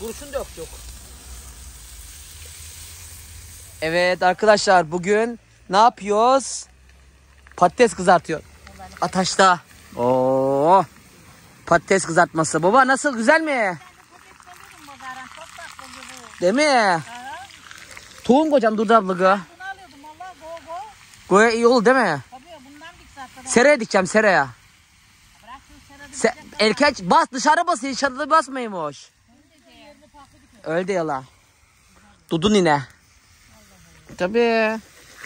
Kurşun da yok. Evet arkadaşlar, bugün ne yapıyoruz? Patates kızartıyor. Ataşta. Oo. Patates kızartması. Baba nasıl, güzel mi? Değil mi? Tohum koyacağım Durdu abla. Bunu alıyordum valla Goya iyi olur değil mi? Tabii bundan dik zaten. Seraya dikeceğim, seraya. Bırak şu serada. Erkeç bas, dışarı basın, dışarıda basmaymış. Öyle de yalan. Dudu nine. Tabii.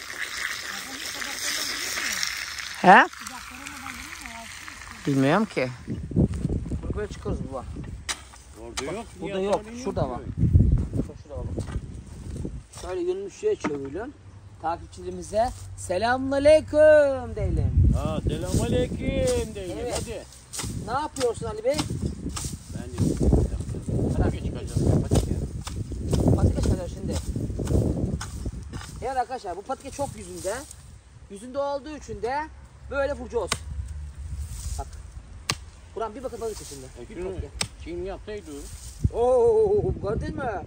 He? Bilmiyorum ki. Buraya çıkıyoruz baba. Orada yok. Burada yok. Şurada var. Şurada var. Şöyle yönünü şuraya çevirelim. Takipçilerimize selamünaleyküm diyelim. Ha, selamünaleyküm diyelim. Evet. Hadi. Ne yapıyorsun Ali Bey? Ben de patika çıkacağım. Patika çıkacağım şimdi. Evet arkadaşlar, bu patika çok yüzünde. Yüzünde olduğu için de böyle vuracağız. Bak. Buran bir bakın patika şimdi. Bir patika. Çin yapsaydı. Oo, gördün mü?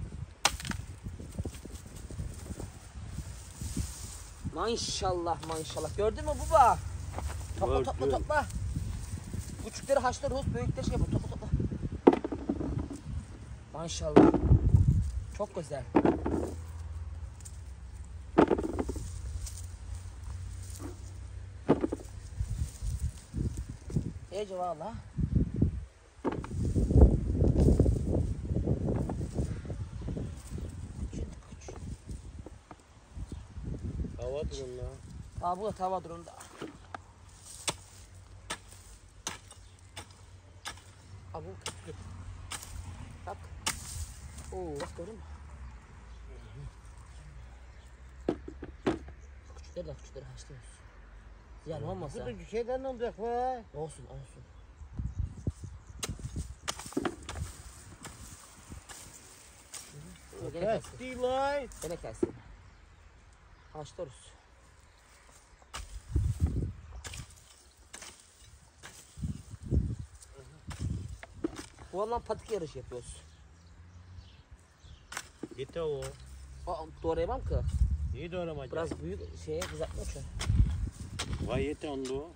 Maşallah. Gördün mü baba? Topla. Küçükleri haşlarız, büyükleri şey yapalım. Topla. Maşallah. Çok güzel. İyice valla. Hava durumda. Bu da tava durumda. Bu küçük. Bak. Oo, bak gördün mü? Küçükleri haşlıyoruz. Ziyan olmasa. Bu da bir şeyden olacak be. Olsun. Kesti lan. Gene kelsin. Haşlıyoruz. Bu alan patik yarışı yapıyoruz. Yeter o. Doğrayamam ki. İyi doğramayacak. Biraz büyük şeye kızartmak için. Vay yeter onu.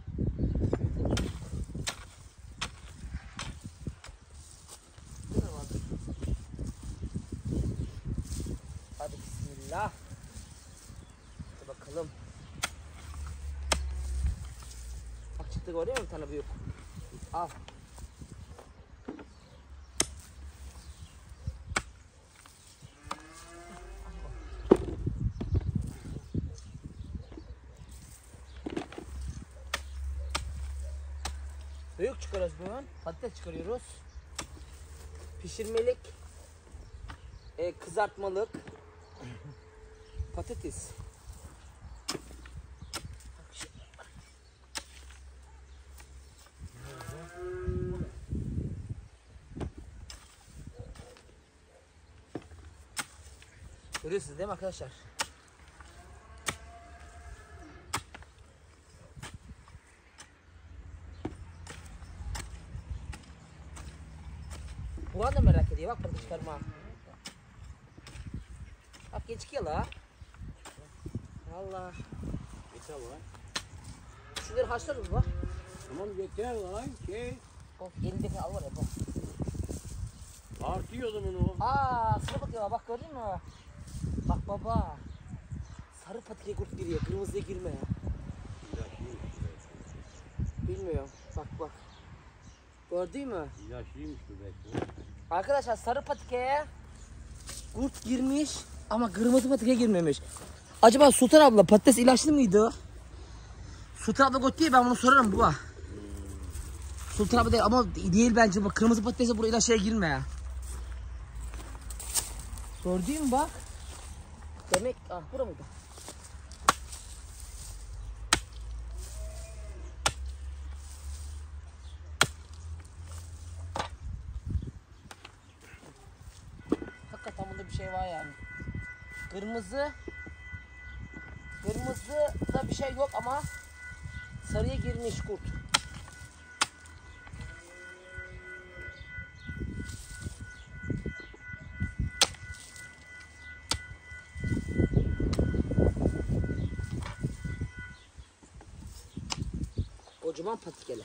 Hadi bismillah. Hadi bakalım. Bak çıktı, görüyor musun bir tane büyük? Al. Büyük çıkarıyoruz bugün. Patates çıkarıyoruz. Pişirmelik, kızartmalık patates. Görüyorsunuz değil mi arkadaşlar? Buran da merak ediyor, bak burada çıkarma. Bak geçiyor la. Allah. Yeter lan. Şunları haşlarız bak. Tamam yeter lan. Of, elindeki al var ya bak. Artıyor o zaman o. Sarı patika bak, gördün mü? Bak baba. Sarı patikaya kurt giriyor, kırmızıya girme ya. Bilmiyorum. Bak. Gördün mü? Yaşlıymış bu belki. Arkadaşlar sarı patikaya kurt girmiş ama kırmızı patikaya girmemiş. Acaba Sultan abla patates ilaçlı mıydı? Sultan abla götürüyor, ben bunu sorarım baba. Sultan abla değil ama değil bence, bak kırmızı patatese buraya ilaçlara girme ya. Gördün mü bak? Demek bura mıydı? Hakikaten bunda bir şey var yani. Kırmızı da bir şey yok ama sarıya girmiş kurt. Kocaman patikeli.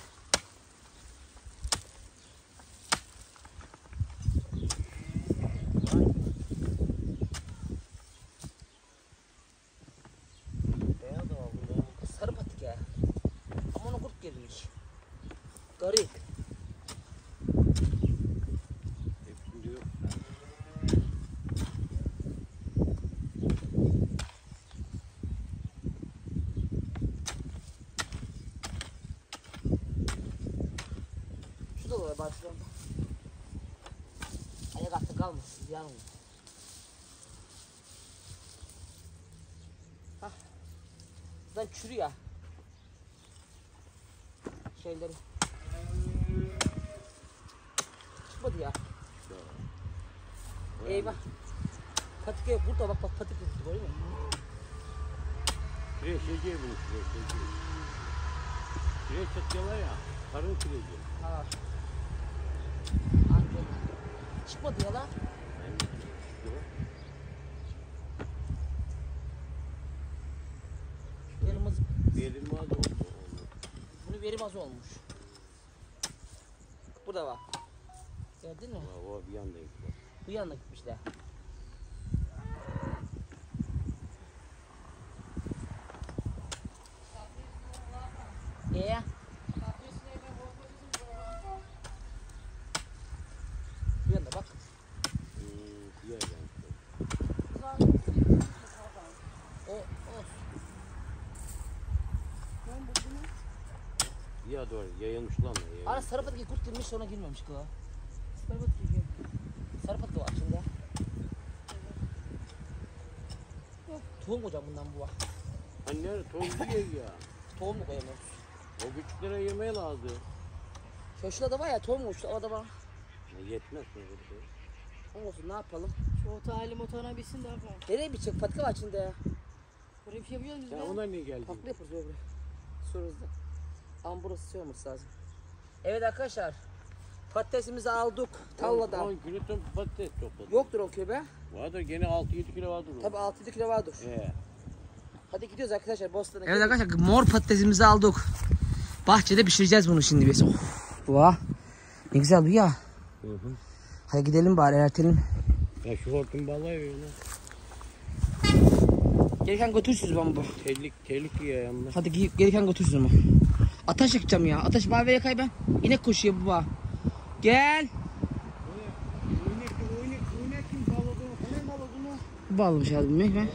Beyaz da var burada. Sarı patike. Ama ona kurt girmiş. Garip. Hepsinde yok. Şu da var bak şurada. Ayak altı kalmasın. Ziyan olur. Hah. Buradan çürüyor. Şeyleri. Çıkmadı ya. Eyvah. Patika yok burada bak patika yok görüyor musun? Kireç yiyeceği bunu kireç yiyeceği. Kireç satıyorlar ya. Karın kireci. Ha. Anladım. Çıkmadı ya lan. Kırmızı. Verilmez oldu. Bunu verim az olmuş. Burada var. Gördün mü? O bir yanda gitti. Bu yana gitmişler. Bu yana bak. Diğer renkte. O. Ya doğru yayılmış lan. Ara sarı patiki kurt girmiş sonra girmemiş kız. Sarı patiki var içinde. Tohum hocam bundan bu var. Hani nerede tohum yiyor ya. Tohum mu koyamıyoruz? O küçüklere yemeye lazım. Şurada da var ya tohum uçtu orada var. Yetmez mi böyle şey? Olsun ne yapalım? Şu ota halim otona bitsin de yapalım. Nereye bitecek patika var içinde ya. Buraya bir şey yapıyor muyuz Ya be? ona niye geldin? Patlı yaparız öyle. Soruzda. Ama burası şey olması lazım. Evet arkadaşlar. Patatesimizi aldık tarladan. 10 kilo patates topladık. Yoktur o köbe. Vardır gene 6-7 kilo vardır. o. Tabii 6-7 kilo vardır. Hadi gidiyoruz arkadaşlar Bostan'a. Evet arkadaşlar mor patatesimizi aldık. Bahçede pişireceğiz bunu şimdi biz. Vah. Ne güzel bu ya. Hı hı. Hadi gidelim bari ertelim. Ya şu hortum bağlayıyor ya. Gereken götürürsünüz bana bu. Terlik ya yanına. Hadi gereken götürürsünüz ama. Ataş yakacağım ya. Ataş bari yakay ben. İnek koşuyor baba. Gel. Oynak kim bağladı? Hemen bağladı mı? Bağlamış abi ben.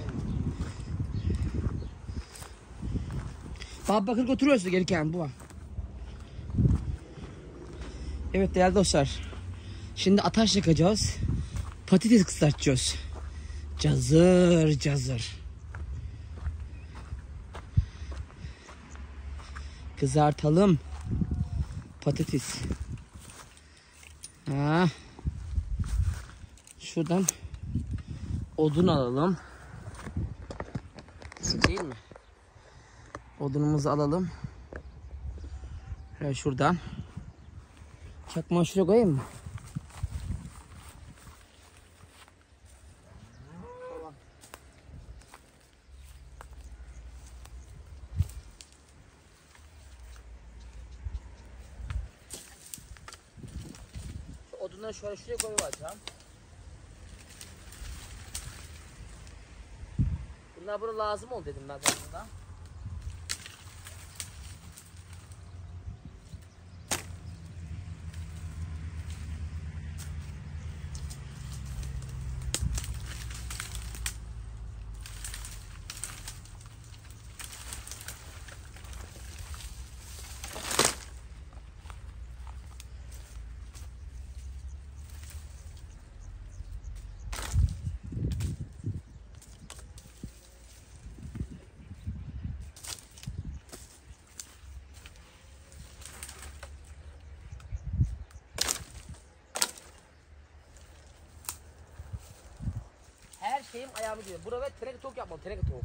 Baba bakır götürüyorsun gereken bu. Evet değerli dostlar. Şimdi ataş yakacağız. Patates kızartacağız. Cazır cazır. Kızartalım. Patates. Ha. Şuradan odun alalım. Değil mi? Odunumuzu alalım. Şuradan. Çakmağı şuraya koyayım mı? Odunları şöyle şuraya koyacağım. Bunlar buna lazım ol dedim ben aslında. Her şeyim ayağımı diyor. Burada teneke tavuk yapmalı. Teneke tavuk.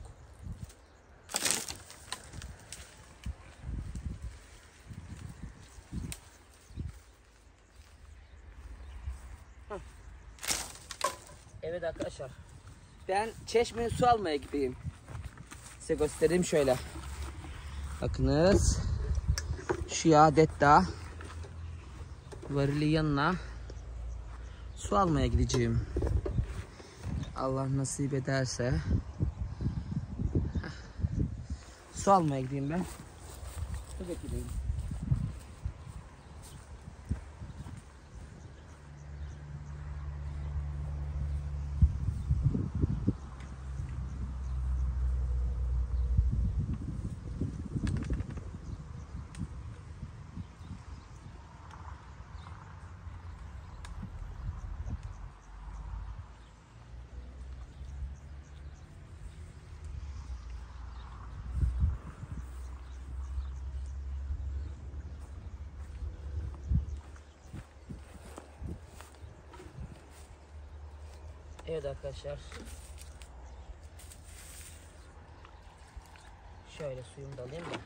Evet arkadaşlar. Ben çeşmeye su almaya gideyim. Size göstereyim şöyle. Bakınız. Şu adet daha varili yanına su almaya gideceğim. Allah nasip ederse. Su almaya gideyim ben. Su getireyim. Evet arkadaşlar. Şöyle suyumu da alayım da.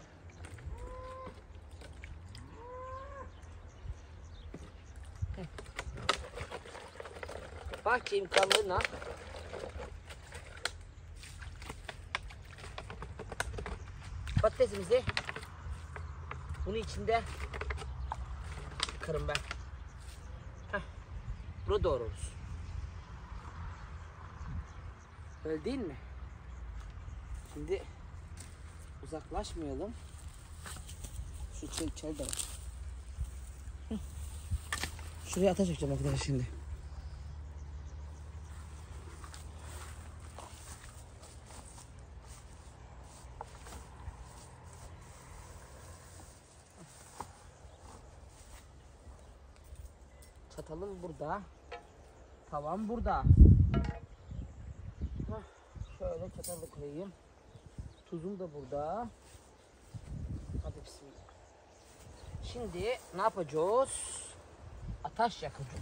Bahçe imkanlarına patatesimizi bunun içinde yıkarım ben. Bunu doğrarız. Öyle değil mi? Şimdi uzaklaşmayalım. Şu çel de var. Şuraya ateş yakacağım arkadaşlar şimdi. Çatalım burada. Tavam burada. Şöyle çatalı koyayım. Tuzum da burada. Hadi bismillah. Şimdi ne yapacağız? Ateş yakacağız.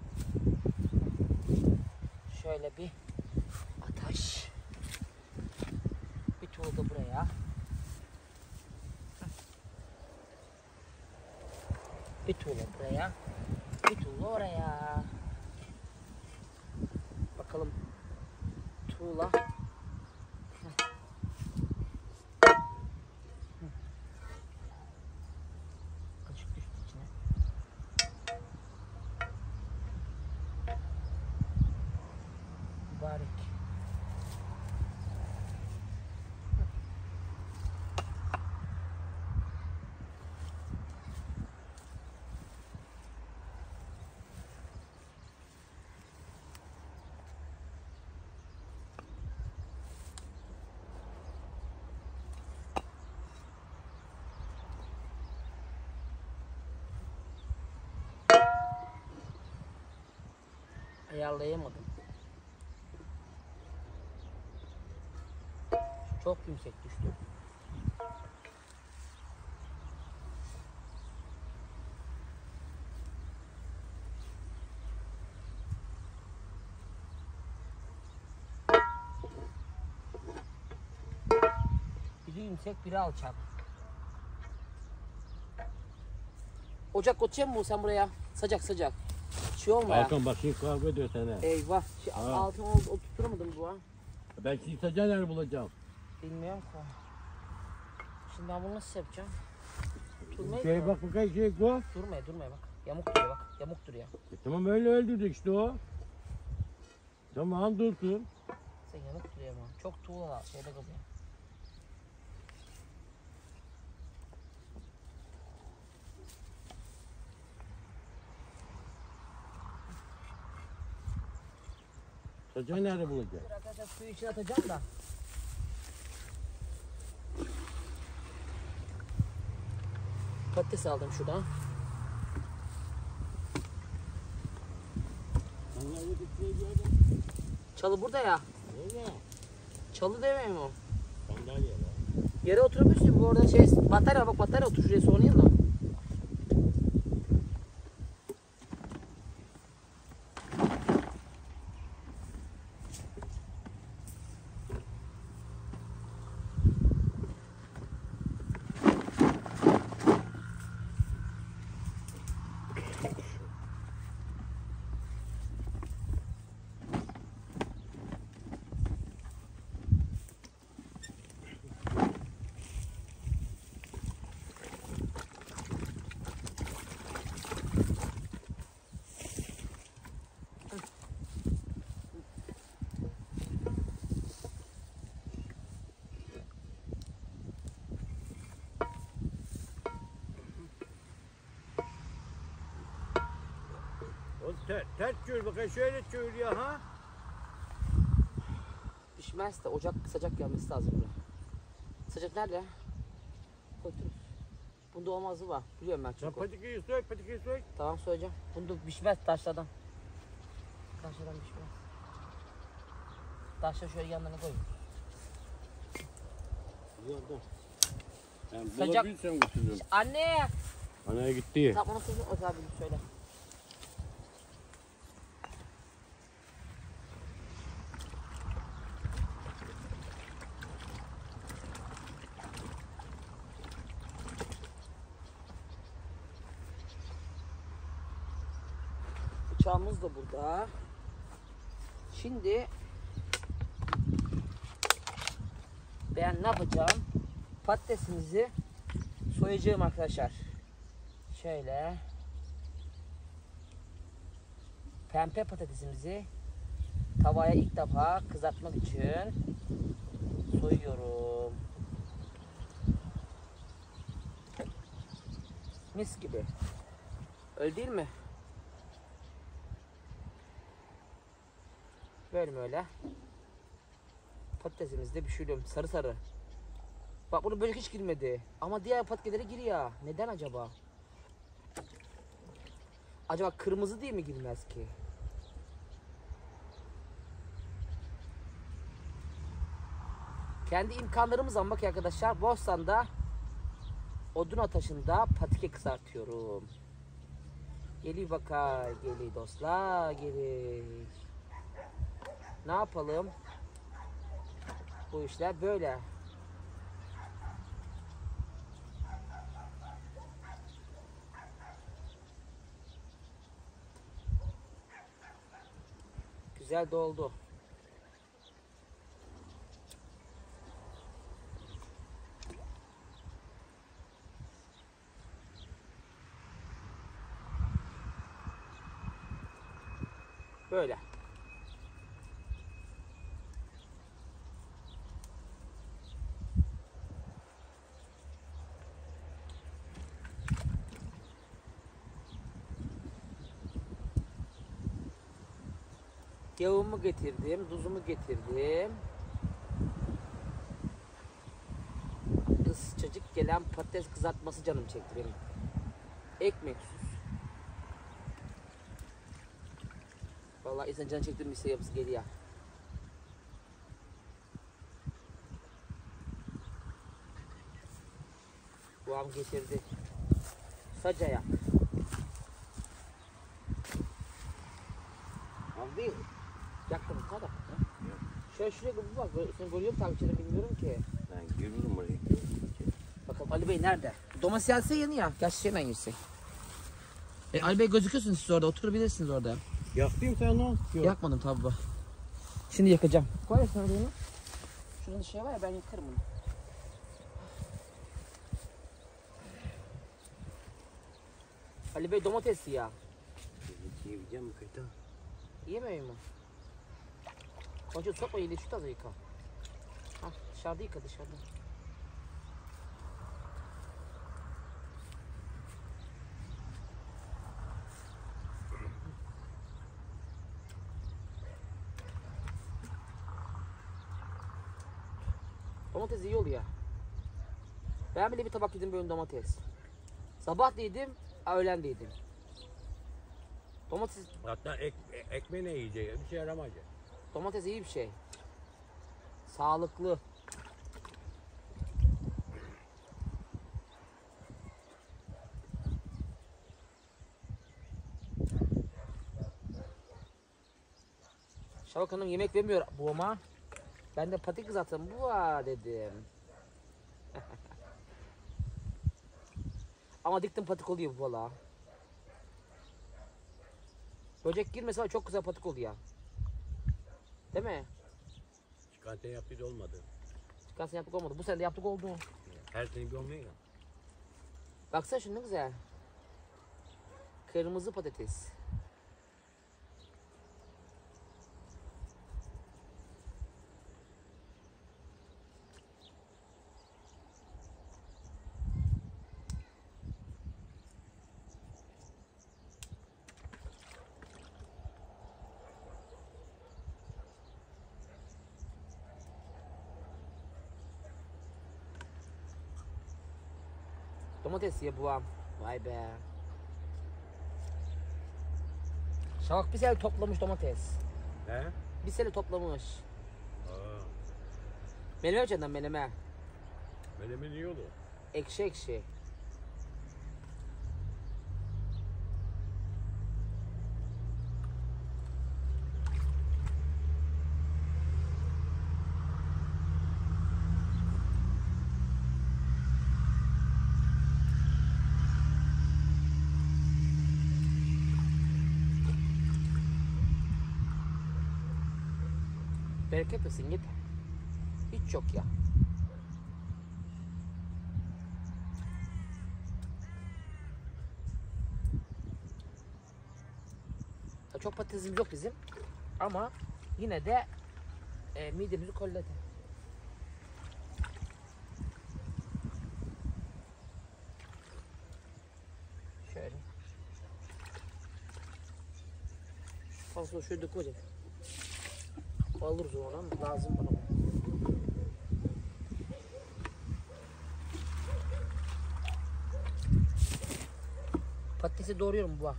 Şöyle bir ateş. Bir tuğla da buraya. Bir tuğla buraya. Bir tuğla oraya. Bakalım. Tuğla. Kaşık düştü içine. Mübarek. Ayarlayamadım. Çok yüksek düştü. Biri yüksek, biri alçak. Ocak koyacağım mı sen buraya? Sıcak sıcak. Şey olma ya. Hakan bak şimdi kavga ediyor sana. Eyvah. Altına oturtturamadım bu ha. Ben şimdi sıcağı nerede bulacağım? Bilmiyorum ki. Şimdi ben bunu nasıl yapacağım? Durmayı Şeye bak bakayım şey bu. Durmaya bak. Yamuk duruyor bak. Yamuk duruyor. Tamam öyle öldürdük işte o. Tamam dursun. Sen yamuk duruyor ama. Çok tuğla şeyde kalıyor. Sıcağı nerede bulacağım? Arkadaşlar suyu içine atacağım da. Patates aldım şuradan. Çalı burada ya. Nerede? Çalı demeyeyim o. Sandalye var. Yere oturmuşsun bu arada şey batarya bak batarya otur şuraya sonrayım da. Ters çevir bakayım şöyle çevir ya ha. Pişmez de ocak sıcak gelmesi lazım buraya. Sıcak nerede? Götür. Bunda olmazı var. Biliyorum ben Sen çünkü. patikeyi soy. Tamam söyleyeceğim. Bunda pişmez taşlardan. Taşlardan pişmez. Taşları şöyle yanlarına koy. Ben Sıcak- bulabilirsem götürürüm. Anne! Anaya gitti. Tamam onu söyle. O tabi söyle. Bıçağımız da burada. Şimdi ben ne yapacağım? Patatesimizi soyacağım arkadaşlar. Şöyle pembe patatesimizi tavaya ilk defa kızartmak için soyuyorum. Mis gibi. Öyle değil mi? Böyle öyle. Patatesimizi de pişiriyorum sarı sarı. Bak bunu böyle hiç girmedi. Ama diğer patateslere giriyor. Neden acaba? Acaba kırmızı değil mi girmez ki? Kendi imkanlarımızla bak arkadaşlar. Bostan'da odun ateşinde patike kızartıyorum. Geliyor bakay, geliyor dostlar, geliyor. Ne yapalım? Bu işler böyle. Güzel doldu. Böyle. Yağımı getirdim, tuzumu getirdim. Isıcacık gelen patates kızartması canım çekti benim. Ekmeksiz. Vallahi insan canı çekti bir şey yapısı geliyor. Bu am getirdi. Sacaya. Al değil. Yaktım kadar. Şöyle şuraya bir bak. Sen görüyor musun takipçileri bilmiyorum ki. Ben giriyorum oraya. Bakalım Ali Bey nerede? Domates gelse yeni ya. Gerçi şeyden yesin. Ali Bey gözüküyorsunuz siz orada. Oturabilirsiniz orada. Yaktın sen onu. Yok. Yakmadım tabi bu. Şimdi yakacağım. Koy sen oraya. Şurada şey var ya ben yakarım bunu. Ali Bey domates ya. Yiyeceğim mi kıyta? Yemiyor mu? Önce sokma yedi şu tadı yıka. Ha dışarıda yıka dışarıda. Domates iyi oluyor. Ben bile bir tabak yedim böyle domates. Sabah da yedim, öğlen de yedim. Domates, Hatta ekmeği ne yiyecek? Bir şey yaramayacak. domates iyi bir şey. Sağlıklı. Şavak Hanım yemek vermiyor buğuma. Ben de patik zaten buğa dedim. Ama diktim patik oluyor bu valla. Böcek girmese çok güzel patik oluyor. Değil mi? Çıkartın yaptığı olmadı. Çıkarsın yaptık olmadı. Bu sene de yaptık oldu. Her sene bir olmuyor ya. Baksana şunu ne güzel. Kırmızı patates. Domates ya buam. Vay be. Şavak bir sene toplamış domates. He? Bir sene toplamış. Aa. Meleme yapacaksın meleme. Menemen iyi olur. Ekşi ekşi. Bereket versin yeter. Hiç yok ya. Çok patatesimiz yok bizim. Ama yine de midemizi kolladı. Şöyle. Şu fazla şöyle koyacak. Alırız onu ama lazım bana. Patatesi doğruyorum bu.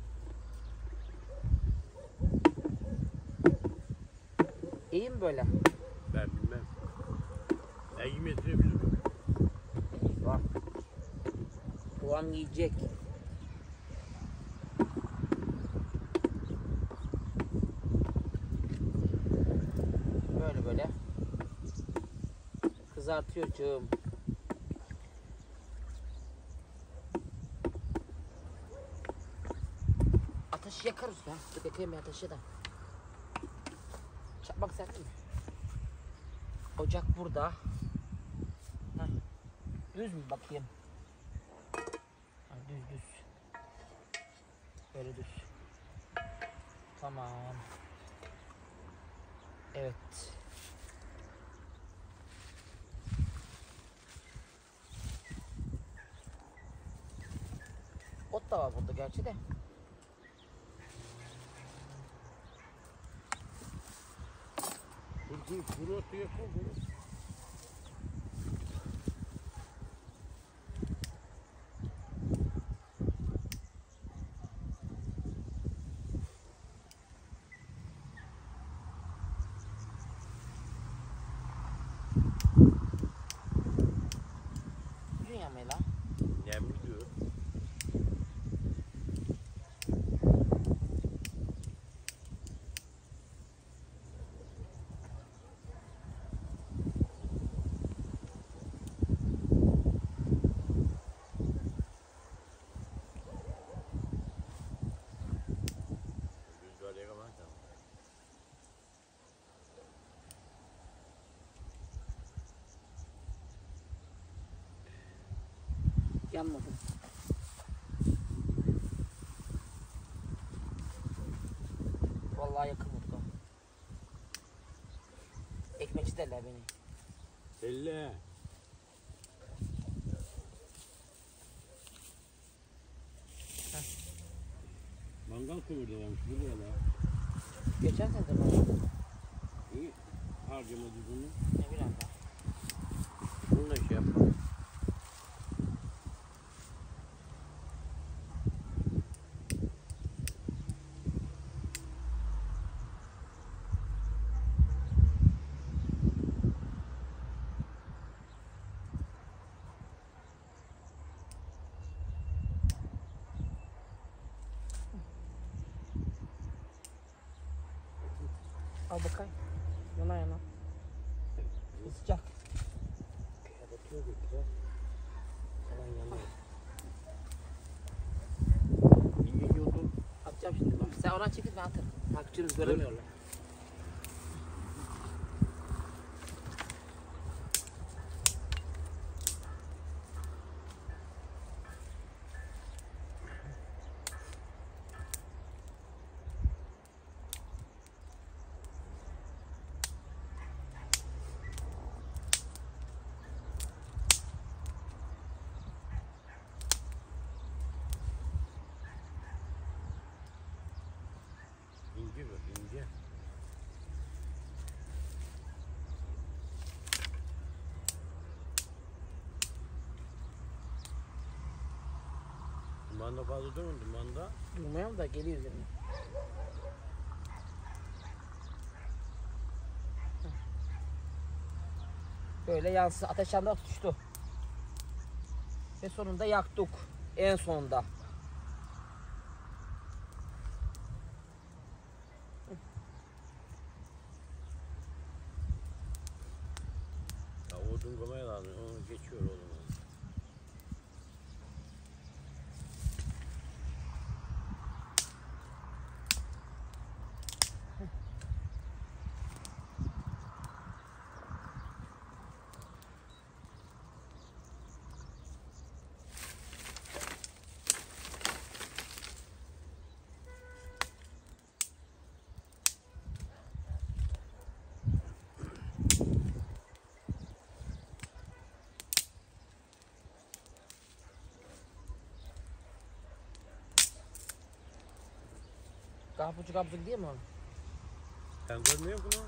İyi mi böyle? Ben bilmem. Ben yemesini bilirim. Bak. Buam yiyecek. Böyle böyle. Kızartıyorum. Ateşi yakarız ya. Dur yakayım ya ateşi de. Çakmak sert mi? Ocak burada. Heh. Düz mü bakayım? Ha, düz. Böyle düz. Tamam. Evet. Ot da var burada gerçi de. Kuru otu yapma bunu. Dünya mı lan? Nemli diyor. Yanmadım. Vallahi yakın mutlu. Ekmekçi derler beni. Elle. Mangal kömürde varmış burada la. Geçen sene de var. İyi. Harcamadı bunu. Ne bileyim ben. Bununla şey yapma. Al bakayım. Yana. Sıcak. Bakıyor götüre. Falan yanıyor. İyi yiyordun. Atacağım şimdi bak. Sen oradan çekil ben atarım. Takipçimiz göremiyorlar. İnce bu ince. Dumanda fazla durun. Dumanda. Bilmiyorum da geliyor üzerine. Böyle yansın. Ateş yanında tutuştu. Ve sonunda yaktık. En sonunda. Ya odun koymaya lazım. Onu geçiyor oğlum. Kapıcı kapıcı değil mi o? Sen görmüyor musun?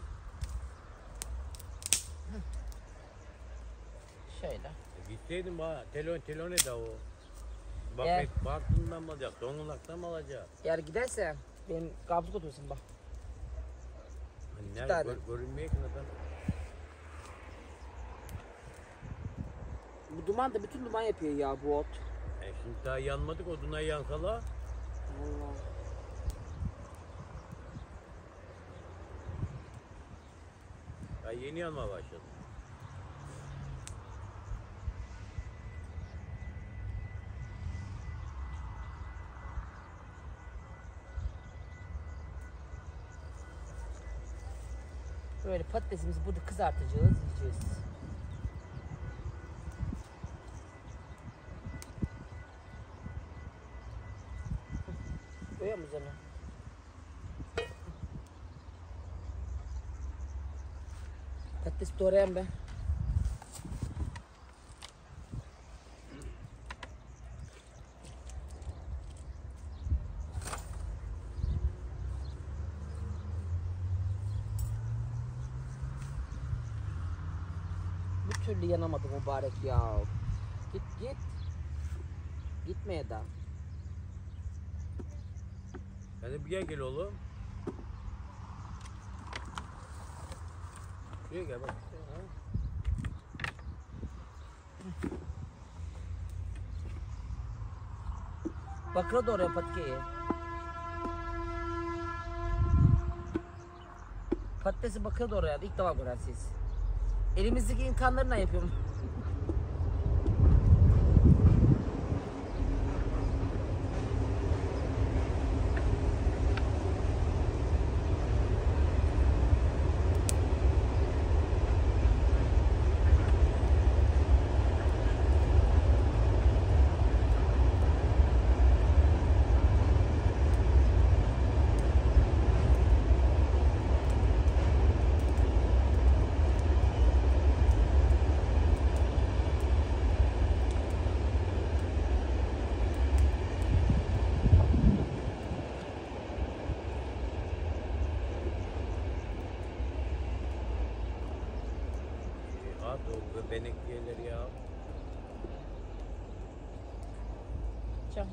Şöyle. Gitseydin bana. Telon eda o. Bak Gel. Bartın'dan mı alacak? Zonguldak'tan mı alacak? Eğer giderse benim kapıcı götürsün bak. Hani tane. nerede? Görünmüyor ki adam. Bu duman da bütün duman yapıyor ya bu ot. Şimdi daha yanmadık. Odunlar yansala. Allah. Ya yeni yanmaya başladı. Böyle patatesimizi burada kızartacağız, yiyeceğiz. Koyuyor musun üzerine? Patates doğrayan ben. Bir türlü yanamadı mübarek ya. Git git. Gitmeye daha. Sen de bir gel oğlum. Şuraya gel bak. Ha? Bakıra doğruyor patikeyi. Patatesi bakıra doğruyor. İlk defa görürsünüz. Elimizdeki imkanlarla yapıyorum. At o benekliyeleri ya. Can.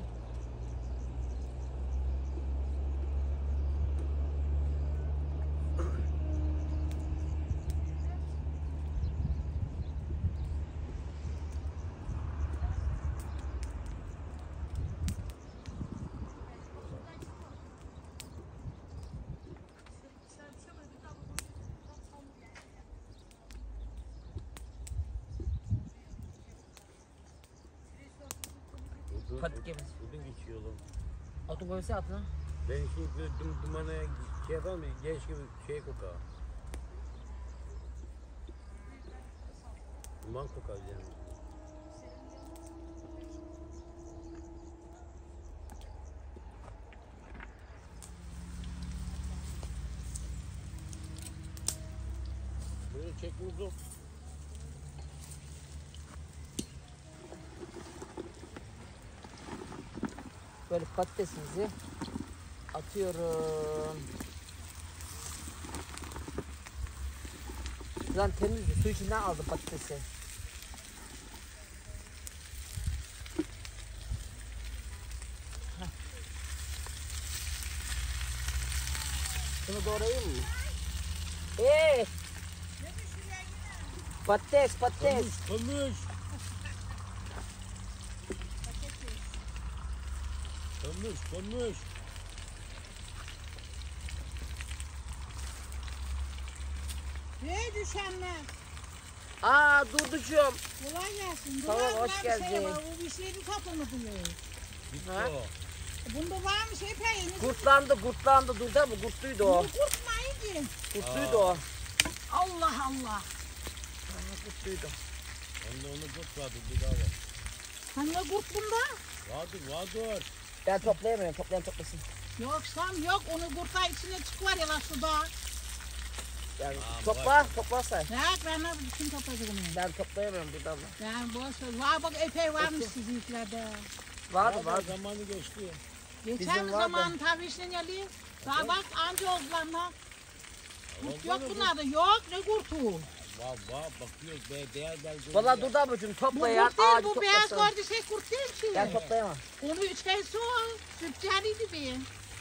Patikemiz. Odun geçiyor oğlum. Atın koyması altına. Ben şimdi dumana şey yapalım mı? Genç gibi şey kokar. Duman kokar canım. Böyle çek muzu. Böyle patatesimizi atıyorum. Lan temizdi. Su içinden aldım patatesi. Şunu doğrayayım mı? Hey! Patates, patates. Kömüş. Kömüş. Ne düşenler? Aa Durducuğum. Kolay gelsin. Sağ ol, Dur, hoş ben bir geldin. Şey var, bu bir şeyini toplamadı ya. Bitti Ha? o. Bunda var mı şey peynir? Kurtlandı. Durdu mu? Kurtluydu o. Bu kurtmayın ki. Kurtluydu o. Allah Allah. Kurtluydu. Onu tutmadı bir daha var. Hani o kurt bunda? Vardır. Ben toplayamıyorum. Toplayan toplasın. Yok Sam yok. Onu kurtlar içine çıkıyor ya lan suda. Yani Aa, topla sen. Ya ben ne kim toplayacak onu? Ben toplayamıyorum buradan da. Yani boş ver. Var bak epey varmış sizinkilerde. Vardı. Zamanı geçti. Geçen Bizim vardı. zaman tavişle geldi. Daha bak anca oldular lan. Kurt yok Olmadı. bunlarda. Yok ne kurtu? Var bakıyoruz be değer belgesi. Valla Durdu ablacığım Bu toplayan kurt değil ağacı bu beyaz toplasın. gördü şey kurt değil ki. Ben toplayamam. Onu içerisi o. Sütçeriydi bir.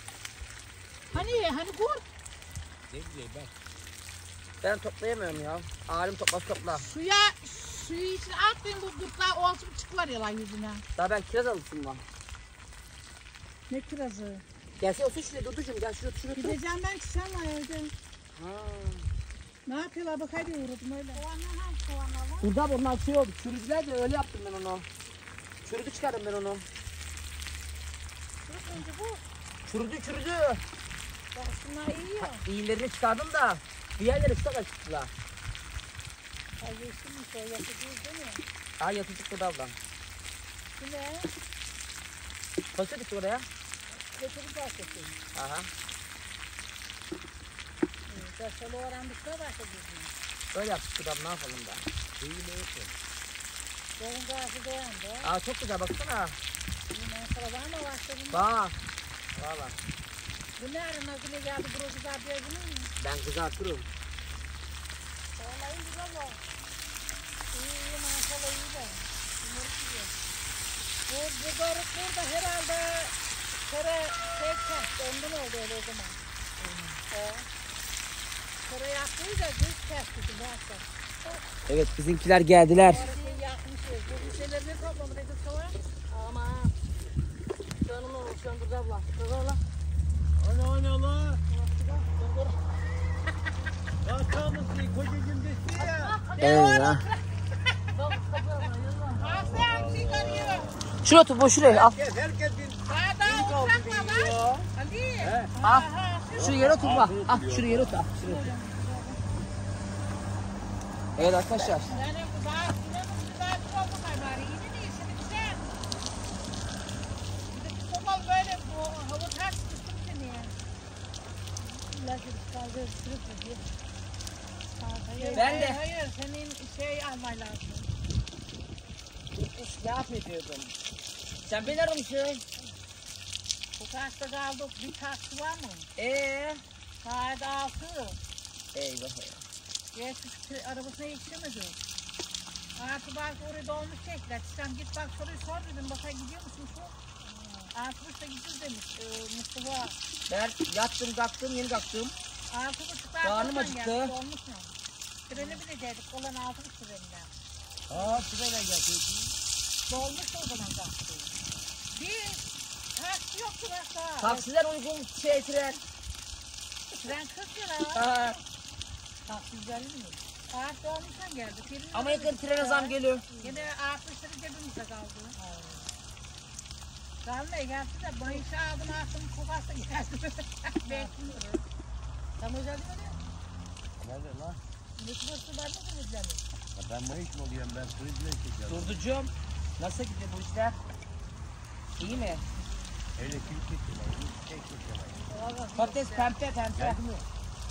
Hani kurt? Ne bileyim ben. Ben toplayamıyorum ya. Alim topla. Suyu içine attın bu kurtlar olsun çıkıyor ya lan yüzüne. Daha ben kiraz alırsın lan. Ne kirazı? Gelsene otur şuraya Durducuğum gel şuraya otur. Gideceğim ben ki sen var evde. Ha. Ne yapıyorlar bak hadi uğradım öyle. Durdu abla onlar şey oldu. Çürüdüler de öyle yaptım ben onu. Çürüdü çıkardım ben onu. Önce bu. Çürüdü. Bak şunlar iyi ya. İyilerini çıkardım da diğerleri çok açıktılar. Ay yeşilmiş o yakıcıyız değil mi? Ha yatıcık Durdu abla. Bu ne? Fasulye dikti oraya. Götürüp bahsettim. Aha. Kaşalı öğrendikçe bahsettim. Öyle yaptık Durdu abla ne yapalım da. Şeyi ne yapıyor? Benim gazı dayandı. Aa çok güzel baksana. Bundan sonra var mı başladım? Bak. Valla. Bu ne ara nasıl geldi burası da diyordun mu? Ben kızartırım. Vallahi güzel o. İyi maşallah iyi de. Bunları gidiyor. Bu garip burada herhalde şey kesti. Ondan oldu öyle o zaman. Kere yaktıydı da düz kesti. Evet bizimkiler geldiler. Orası yakmışız. Bu şeyleri toplamadıydık sonra. Ama canım olsun burada abla. Kızarla. Ana la. Kalkar mısın? Kocacığım geçti ya. Evet ha. Aslan çıkarıyor. Şuraya otur boş şuraya al. Herkesin Daha uçakla var. Ali. Al. Şuraya yere otur bak. Al şuraya yere otur. Al, şuraya otur. Evet arkadaşlar. Yani daha çok bari. İyi değil şimdi güzel. Bir de somal böyle bu hava ters tuttum seni ya. İlaçı kaldı sürüp diye. Ben de. Hayır senin şey alman lazım. Ne yapıyordum? Sen beni aramışsın. Bu taşta kaldı bir taşı var mı? Saat 6. Eyvah. Geçmiş arabasına yetişemedi. Artı bak oraya dolmuş çekler. Sen git bak soruyu sor dedim. Bakay gidiyor musun şu? Artı da gidiyoruz demiş Mustafa. Ben yattım kalktım yeni kalktım. 6.30'da Karnım arkadan acıktı. geldi. Dolmuş mu? Treni bilecektik. Olan 6.30 treninden. Aa sırayla geldi. Dolmuş o zaman kalktı. Bir taksi yoktu mesela. Taksiler uygun şey tren. Tren 40 lira. Ha. Taksi güzel mi? Saat dolmuştan geldi. Ama yakın trene zam geliyor. Yine 60 lira cebimizde kaldı. Kalmaya geldi de bayışı aldım attım kokası geldi. 5 lira. Tam özel değil mi? Nerede lan? Mutlusu var mı bu izlemi? Ben mayış mı oluyorum? Ben turizmle çekiyorum. Durducuğum. Nasıl gidiyor bu işler? İyi mi? Elektrik çekiyorum. Patates pembe. Geldi mi?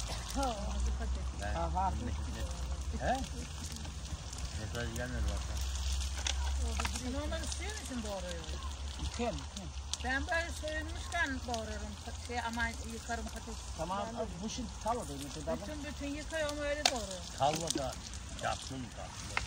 Aha. He? Mesaj gelmedi bak. Sen onları istiyor musun doğruyu? Yıkayalım. Ben böyle soyulmuşken doğruyorum. Ama yıkarım patates. Tamam. Bu şimdi salada mı Durdu abla? Bütün yıkıyorum öyle doğruyorum. Kalmadı. Yaptım tatlı.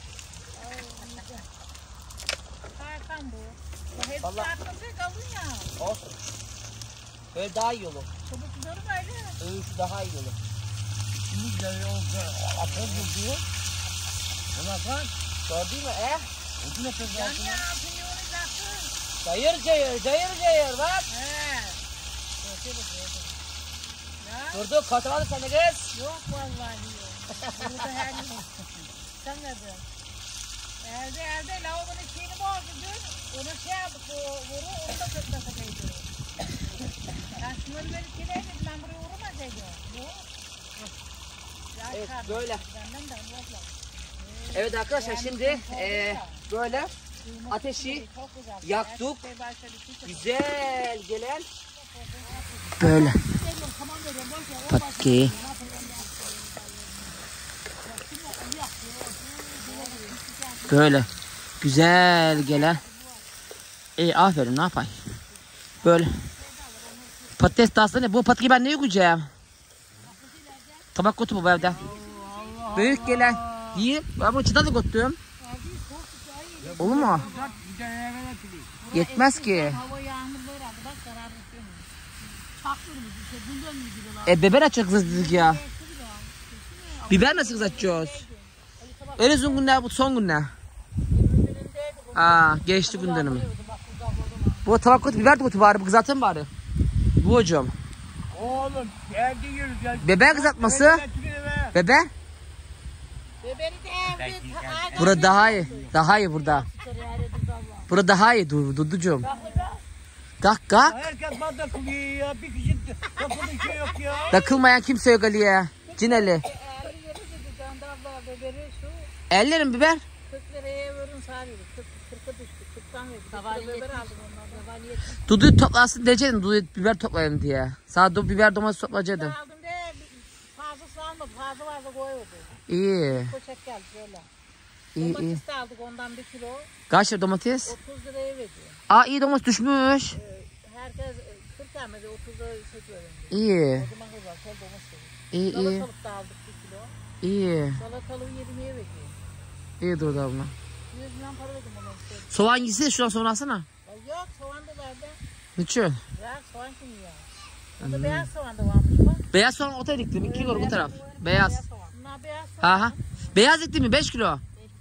Harkan bu. Bu hep Vallahi- tatlısı kalın ya. Olsun. Böyle daha iyi olur. Çabuk gidiyorum öyle. Öyle şu daha iyi olur. Şimdi de yolda apel buldu. Ona bak. Gördün mü Odun apel Yani zaten. altın yoğuracaksın. Cayır cayır cayır cayır bak. He. Gördüm. Ya Durdu katamadı sen de kız. yok vallahi yok. Burada her yok. Sen ne diyorsun? Elde lavabonun şeyini bozdu. Onu şey aldık o vuru onu da köklesekeydi. Ben şunları böyle kireydim ben buraya vurmasaydım. Yok. Evet böyle. Benden de abla. Evet arkadaşlar şimdi böyle ateşi yaktık. Güzel gelen böyle patki böyle güzel gelen aferin ne yapayım böyle patates taslı ne bu patki ben ne yiyeceğim tabak kutu bu evde büyük gelen yiyip ben bunu çıtalı götürdüm olur mu yetmez ki. Hava yağmurları aldı bak kararlı. Çaktırmış işte bundan mı gidiyorlar? Biber açacağız dedik ya. Biber nasıl kızartacağız? Öyle son günler bu son günler. Geçti günlerimi. Bu tabak kötü biber de kötü bari bu kızartın bari. Bu hocam. Oğlum evde yürü gel. Biber kızartması. Biber. Beberi de evde. Burada daha iyi. Daha iyi burada. Burada daha iyi Duducuğum. Dakika. Herkes bana takılıyor ya. Bir kişi takılı şey yok ya. Takılmayan kimse yok Ali'ye. Cineli. Beberi şu. Ellerim biber. 40 liraya verin sarıydı. 40'a düştü. 40'tan verdi. Sabahleyin biber aldım ondan. Sabahleyin Dudu'yu toplasın diyecektim. Dudu'yu biber toplayalım diye. Sadece biber domates toplayacaktım. aldım de fazlası almadı. Fazla fazla koyuyordu. İyi. Poşet geldi böyle. İyi iyi. Domates de aldık ondan 1 kilo. Kaç lira domates? 30 liraya veriyor. İyi domates düşmüş. Herkes 40 vermedi 30 liraya çekiyor. İyi. O zaman güzel. Kol domates veriyor. İyi iyi. Salatalık da aldık 1 kilo. İyi. Salatalığı 20'ye veriyor. İyi Dudu abla. 100 milyon para verdim ona işte. Soğan gitsin şuradan sonra alsana. Ya yok soğan da verdi. Niçin? Ya soğan kim ya? Burada beyaz soğan da varmış bak. Beyaz soğan ortaya diktim. 2 kilo bu taraf. Beyaz. Soğan. Bunlar beyaz soğan. Aha. Beyaz diktim mi? 5 kilo.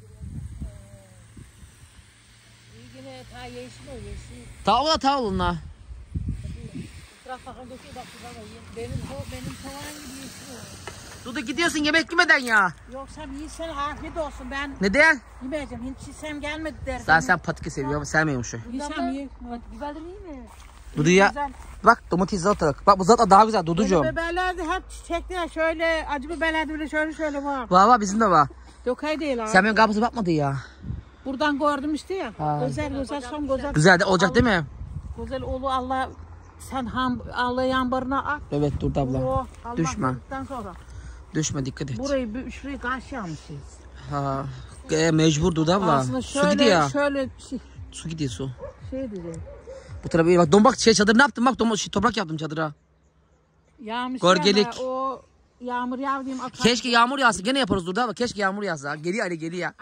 İyi yine ta yeşil o yeşil. Tavla tavla. Bırak bakalım döküyor bak şurada da yiyin. Benim soğan gibi yeşil o. Dudu gidiyorsun yemek yemeden ya. Yoksa yiysen afiyet olsun ben Neden? yemeyeceğim. Hiç yesem gelmedi derdim. Sen patates seviyorsun ama sevmiyorsun şu. Yesem ye. Güzel değil mi? Dudu ya. Güzel. Bak domates zatarak. Bak bu zata daha güzel Duducuğum. Biberler de hep çiçekli ya şöyle acı biberler de böyle şöyle var. Var bizim de var. Dokay değil abi. Sen benim kapısı bakmadı ya. Buradan gördüm işte ya. Ha. Güzel son güzel. Güzel de olacak değil mi? Güzel oğlu Allah sen Allah yambarına at. Evet Dudu abla. Oh, Allah Düşme. verdikten sonra. Düşme dikkat et. Burayı şurayı karşı almışız. Ha. Mecbur Dudu abla. Aslında Su gidiyor. şöyle Su gidiyor su. şey dedi. Bu tarafa iyi bak. Bak çadır ne yaptım bak toprak yaptım çadıra. Yağmış Gölgelik. ya o yağmur yağdığım atar. Keşke yağmur yağsa. Gene yaparız Dudu abla. Keşke yağmur yağsa. Geliyor Ali geliyor.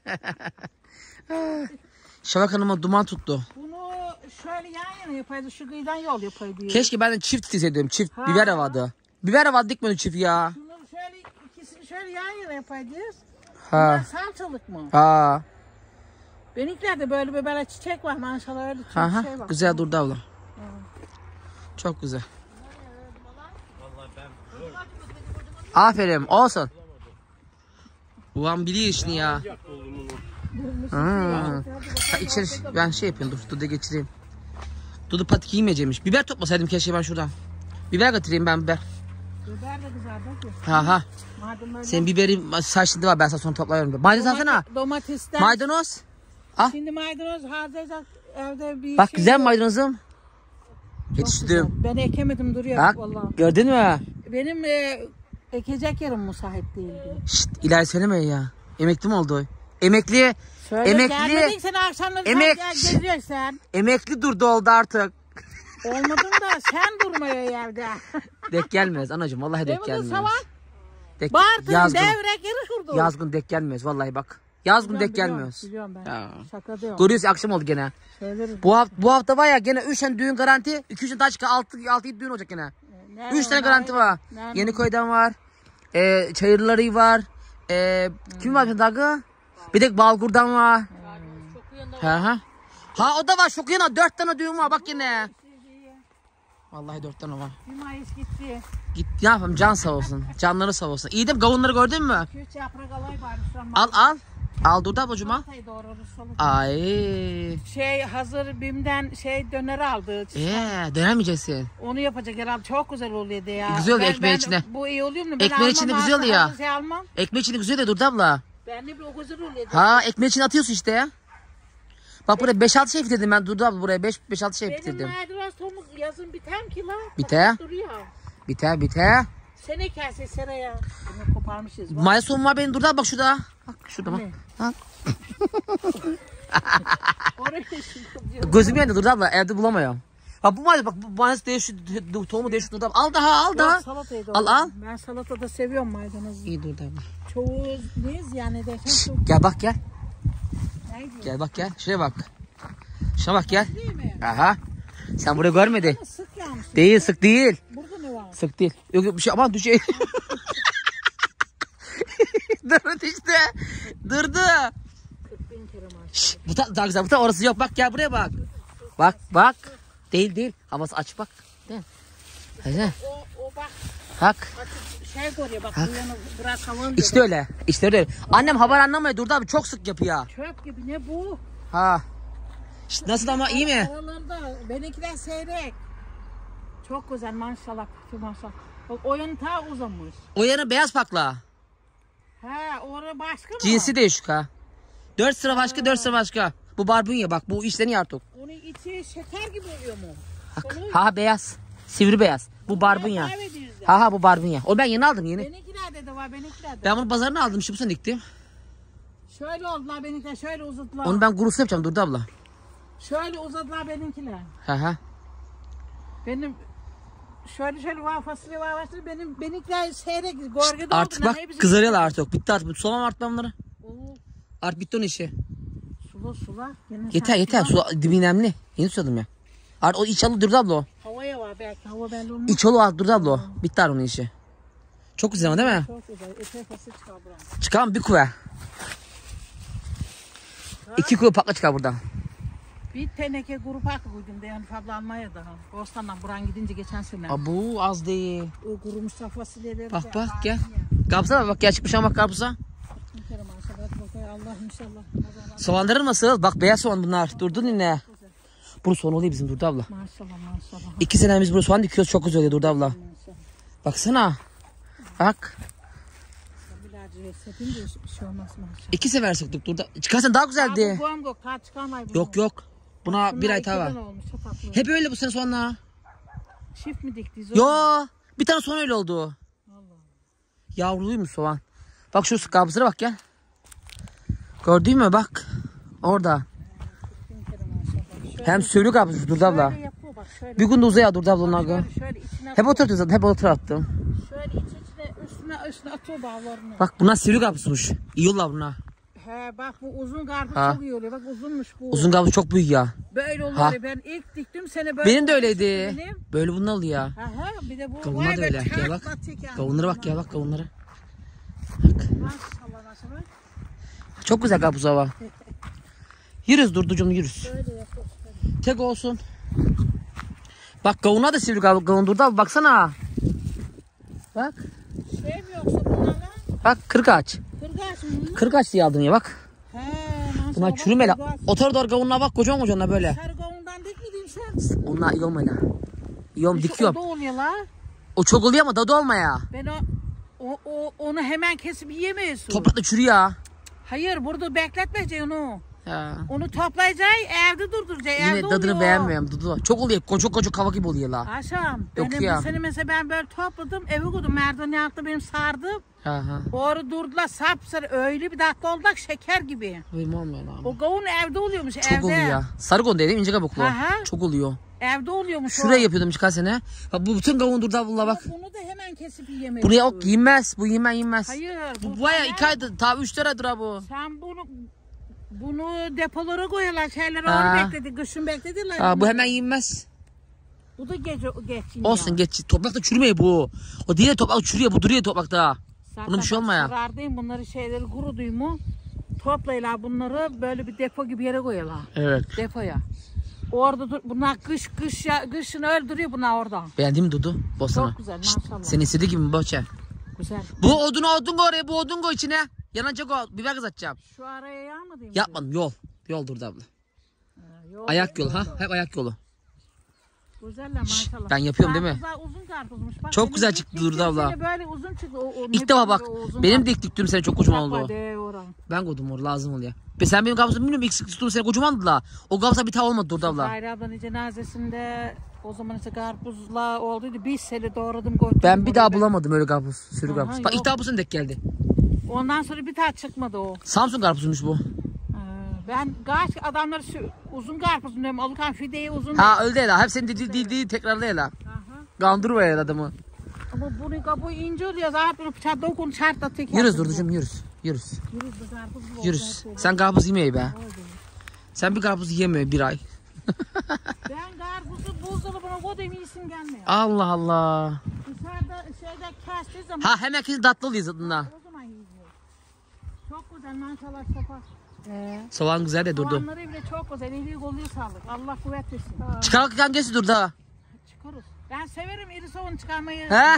Şafak Hanım'a duman tuttu. Bunu şöyle yan yana yapaydı. Şu kıyıdan yol yapaydı. Keşke ben de çift dizeydim. Çift Ha. biber havada. Biber havada dikmedi çift ya. Şunu şöyle ikisini şöyle yan yana yapaydı. Ha. Bunlar salçalık mı? Ha. Benimkilerde böyle çiçek var maşallah öyle çok Ha. şey var. Güzel durdu abla. Çok güzel. Aferin olsun. Ulan biliyor işini ya. Ha. İçeri ben şey yapayım dur Dudu geçireyim. Dudu patik yemeyecekmiş. Biber toplasaydım keşke ben şuradan. Biber götüreyim ben biber. Biber de güzel değil mi? Ha. Madem öyle. Senin biberin saçında var ben sana sonra toplarım. Maydanoz alsana. Domatesler. Maydanoz. Al. Şimdi maydanoz harcayacak evde bir Bak şey güzel yok. maydanozum. Çok Yetiştirdim. güzel. Ben ekemedim duruyor Bak vallahi. gördün mü? Benim ekecek yerim müsait değil. Şşt ileri söyleme ya. Emekli mi oldu? Emekli. Söyle Emekli. gelmedin sen akşamları geleceksin. Emekli durdu oldu artık. Olmadın da sen durmuyor evde. Dek gelmez anacığım vallahi dek Demin de gelmez. sabah Dek, Bartın yazgın, devrek yarışırdı. yazgın dek gelmez vallahi bak. Yaz günü Biliyorum, denk gelmiyoruz. Biliyorum ben. Ya. Şaka diyorum. Görüyoruz akşam oldu gene. Söyleriz. Bu hafta var ya gene 3 tane düğün garanti. 2-3 tane daha çıkar 6-7 düğün olacak gene. Nerede 3 tane onlar? garanti var. Nerede? Yeniköy'den var. Çayırları var. Kim var daha? Bir de Balgur'dan var. Ha o da var. Çok yana 4 tane düğün var bak yine. Vallahi 4 tane var. Bir Mayıs gitti. Git ne yapalım can sağ olsun. Canları sağ olsun. İyi de gavunları gördün mü? 2-3 yaprak alay var. Al. Al dur da ablacığıma. Salatayı doğrarız, salatayı. Ay. Hazır BİM'den döner aldı. Dönemeyeceksin. Onu yapacak herhalde. Çok güzel oluyordu ya. Güzel oluyor ekmeğin içine. Bu iyi oluyor mu? Ekmeğin içinde güzel oluyor. Hazır almam. Ekmeğin içinde güzel oluyor Durdu abla. Ben de bir o güzel oluyordu. Ha ekmeğin içine atıyorsun işte ya. Bak buraya 5-6 şey bitirdim ben Durdu abla buraya 5-6 şey Benim bitirdim. maydanoz tohum yazın biter ki lan. Biter. Duruyor. Biter. Sene kelse seraya. Bunu koparmışız. Bak. Mayasum var benim Durdu abla bak şurada. Bak şurada bak. Ne? Bak. Oraya şimdi Gözüm yandı Durdu abla evde bulamıyorum. Bak bu mayas değişiyor tohumu değişiyor Durdu abla. Al daha. Salatayı Al. Ben salatada seviyorum maydanozu. İyi Durdu abla. Çoğu neyiz yani derken çok. Gel bak gel. Neydi? Gel bak gel. Şuraya bak. Şuna bak gel. Değil mi? Aha. Sen burayı görmedin. Sık yağmış. Değil sık değil. Burada ne var? Sık değil. Yok bir şey aman düşey. Durdu işte. Durdu. 40.000 kere var. Şşş, bu daha güzel. Bu da orası yok. Bak gel buraya bak. Bak. Değil. Havası aç bak. Değil mi? Hadi. O bak Bak. açık koruyor bak bu yanı biraz havın. İşte öyle. Annem haber anlamıyor. Durdu abi çok sık yapıyor. Çöp gibi ne bu? Ha. İşte nasıl ama iyi mi? Aralarında benimkiler seyrek. Çok güzel maşallah. Maşallah. Bak oyun ta uzamış. O yana beyaz pakla. He orada başka mı? Cinsi değişik ha. 4 sıra başka 4 sıra başka. Bu barbunya bak bu işleniyor artık. Onun içi şeker gibi oluyor mu? Bak. Ha beyaz. Sivri beyaz. Bu barbunya. Kaybediyoruz ya. Ha bu barbunya. O ben yeni aldım yeni. Benimkilerde de var benimkilerde. Ben bunu pazarına aldım şimdi bu sene diktim. Şöyle oldular benimkiler şöyle uzadılar. Onu ben kurusu yapacağım Durdu abla. Şöyle uzadılar benimkiler. Ha. Benim şöyle var fasulye var benimkiler seyrek gorgede Artık bak kızarıyorlar artık. Bitti artık. Sulamam artık ben bunları. Artık bitti onun işi. Sula. Yeter. Su dibi nemli. Yeni suladım ya. Artık o iç alı Durdu abla o. Havaya var belki hava belli olmaz. İç alı artık Durdu abla o. Bitti artık onun işi. Çok güzel ama değil mi? Çok güzel. Epey fasulye çıkar buradan. Çıkalım bir kuve. 2 kuve patla çıkar buradan. Bir teneke grup hakkı koydum da yani Fabla almaya daha. Bostan'dan buran gidince geçen sene. Abu az değil. O kurumuş fasulyeleri. Bak gel. Karpuza bak gel çıkmış ama bak karpuza. Allah inşallah. Soğanların nasıl? Bak beyaz soğan bunlar. Durdun yine. Bu soğan oluyor bizim Durdu abla. Maşallah. 2 sene biz bu soğan dikiyoruz çok güzel oluyor Durdu abla. Baksana. Bak. Bir şey olmaz maşallah. 2 sefer sıktık Durdu. Çıkarsan daha güzeldi. Bu çıkarmay bunu. Yok. Buna bir ay daha var. Hep öyle bu sene soğanlar. Çift mi diktiyiz? Yo. Bir tane soğan öyle oldu. Yavruluymuş soğan. Bak şu kabzıra bak gel. Gördün mü bak. Orada. Hem sürü kabzı Durdu abla. Bir gün de uzaya Durdu abla onlar. Hep oturttu zaten. Hep otur attım. Şöyle üstüne atıyor bağlarını. Bak bunlar sivri kabzıymış. İyi yolla bunlar. He bak bu uzun karpuz Ha. çok iyi oluyor. Bak uzunmuş bu. Uzun kabız çok büyük ya. Böyle oluyor. Ha. Ben ilk diktim sene böyle. Benim de öyleydi. Benim. Böyle bunlar oluyor ya. Bir de bu Kavunlar vay da be, öyle. Gel bak. çarpma tek yani. Kavunlara bak ya bak kavunlara. Maşallah. Çok güzel kabız hava. Yürüz Durducuğum yürüz. Böyle yapıyor. Tek olsun. Bak kavunlar da sivri kavun Durdu abi baksana. Bak. Şey mi yoksa bunlara? Bak kırk ağaç. Kırgaç mı? Kırk ağaç diye aldın ya bak. He maşallah. Bunlar çürümeli. Kırgaç. Otor doğru kavunlar bak kocaman böyle. Sarı kavundan dikmedin sen. Onlar iyi olmayla. İyi olm İşte dikiyorum. O da oluyor la. O çok oluyor ama tadı olmaya. Ben onu hemen kesip yiyemeyiz. Toprakta çürüyor ya. Hayır burada bekletmeyeceksin onu. Ha. Onu toplayacak, evde durduracak. Yine Evde tadını oluyor. beğenmiyorum Dudu. Çok oluyor. Koca kava gibi oluyor la. Akşam. Yok Benim ya. bu sene mesela ben böyle topladım. Eve koydum. Merdiveni altında benim sardım. Ha. Doğru durdular sapsarı öyle bir tatlı oldu ki şeker gibi. Uyumam ya lan. O kavun evde oluyormuş Çok evde. oluyor ya. Sarı gon değil mi? İnce kabuklu. Aha. Çok oluyor. Evde oluyormuş Şuraya o. yapıyordum birkaç sene. Bak bu bütün kavun durdu abla bak. Bunu da hemen kesip yemek. Bunu yok yenmez. Bu yenmez. Hayır. Bu baya 2 aydır. Ta 3 liradır ha bu. Sen bunu depolara koyarlar şeyler Ha. onu bekledi. Kışın beklediler. Ha, bu hemen yenmez. Bu da geçin Olsun ya. geç. Toprakta çürümüyor bu. O diğer toprak çürüyor. Bu duruyor toprakta. Bunun bir şey olmuyor. Sarardayım bunları şeyleri kuruduy mu? Toplayırlar bunları böyle bir depo gibi yere koyuyorlar. Evet. Depoya. Orada bunlar kışın öldürüyor bunlar orada. Beğendin mi Dudu? Bosna. Çok güzel maşallah. Senin istediği gibi mi bahçe? Güzel. Bu odun koy oraya. Bu odun koy içine. Yanacak o. Biber kızartacağım. Şu araya yağmadın mı? Yapmadım yol. Yol durdu abla. Yok. Ayak yolu ha. Hep ayak yolu. Güzeller maşallah. ben yapıyorum değil mi? Karpuzlar uzun karpuzmuş. Bak, Çok benim güzel ilk çıktı diktiğim Durdu abla. sene böyle uzun çıktı. İlk defa bak. Benim de ilk diktiğim sene çok kocaman oldu. Ben koydum or lazım oluyor. Sen benim kapısını bilmiyorum. İlk tuttuğum sene kocamandı la. O kapısa bir tane olmadı Durdu abla. Hayri ablanın cenazesinde o zaman işte karpuzla olduydu. Bir sene doğradım koydum. Ben bir daha oraya. bulamadım öyle karpuz. Sürü Aha, karpuz. Bak yok. ilk daha bu sene denk geldi. Ondan sonra bir daha çıkmadı o. Samsun karpuzuymuş bu. Ben adamları uzun karpuz diyorum. Alıkan fideyi uzun. Ha öyle la. Hep senin dediği tekrarla la. Aha. Kandırma ya adamı. Ama bunu kabuğu ince oluyor. Zaten bıçağı dokun çarpta tek. Yürüz Durducuğum yürüz. Yürüz. Yürüz de karpuz bu. Yürüz. Sen karpuz yemeyi be. Sen bir karpuz yemiyor bir ay. Ben karpuzu buzdolabına koydum iyisin gelmiyor. Allah Allah. Dışarıda şeyde kestiği zaman Ha hemen kesin tatlı oluyor zadında. o zaman yiyor. Çok güzel maşallah sopa. Soğan güzel de Durdu. Soğanları bile çok güzel. Eli oluyor sağlık. Allah kuvvet versin. Çıkarken geçti Durdu ha. Çıkarız. Ben severim iri soğan çıkarmayı. He?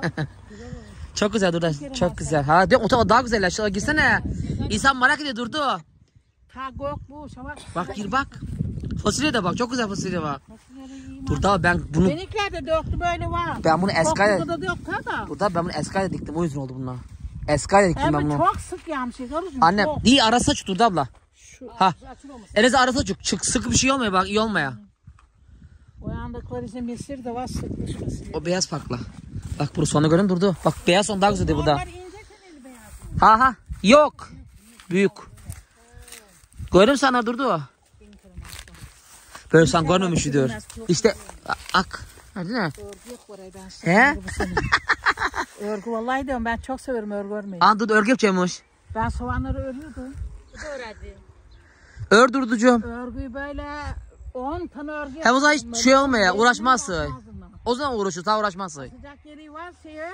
Çok güzel Durdu. Çok güzel. Ha de o daha güzel. Şuna girsene. İnsan merak ediyor Durdu. Ta gök bu şabak. Bak gir bak. Fasulye de bak. Çok güzel fasulye bak. Durdu abi ben bunu Benimkiler de döktü böyle var. Ben bunu eskayla Kokluda da döktü da. Durdu ben bunu eskayla diktim. O yüzden oldu bunlar. Eskayla diktim ben Evet bunu. çok sık yağmış. Karıcığım. Annem Çok. iyi arasa çık Durdu abla. Şu Ha. açılmamış. Elinize arasa çık. Sıkı bir şey olmuyor bak iyi olmaya. Uyandıkları için misir de var sıkmış mısır. O beyaz farklı. Bak burası sonra görün Durdu. Bak beyaz son daha güzel burada. Onlar ince teneli beyaz. Ha. Yok. Büyük. Görün sana Durdu. Böyle sen görmemişidir. İşte ak. Ha, değil mi? Örgü yok oraya ben. He? Örgü vallahi diyorum ben çok severim örgü örmeyi. Aa Durdu örgü yapacakmış. Ben soğanları örüyordum. Ör Durducuğum. Örgüyü böyle 10 tane örgü Hem o zaman hiç yapıyordum. şey olmuyor ya, Böyle uğraşmazsın. ağzından. O zaman uğraşıyor, daha uğraşmazsın. Sıcak yeri var şeye.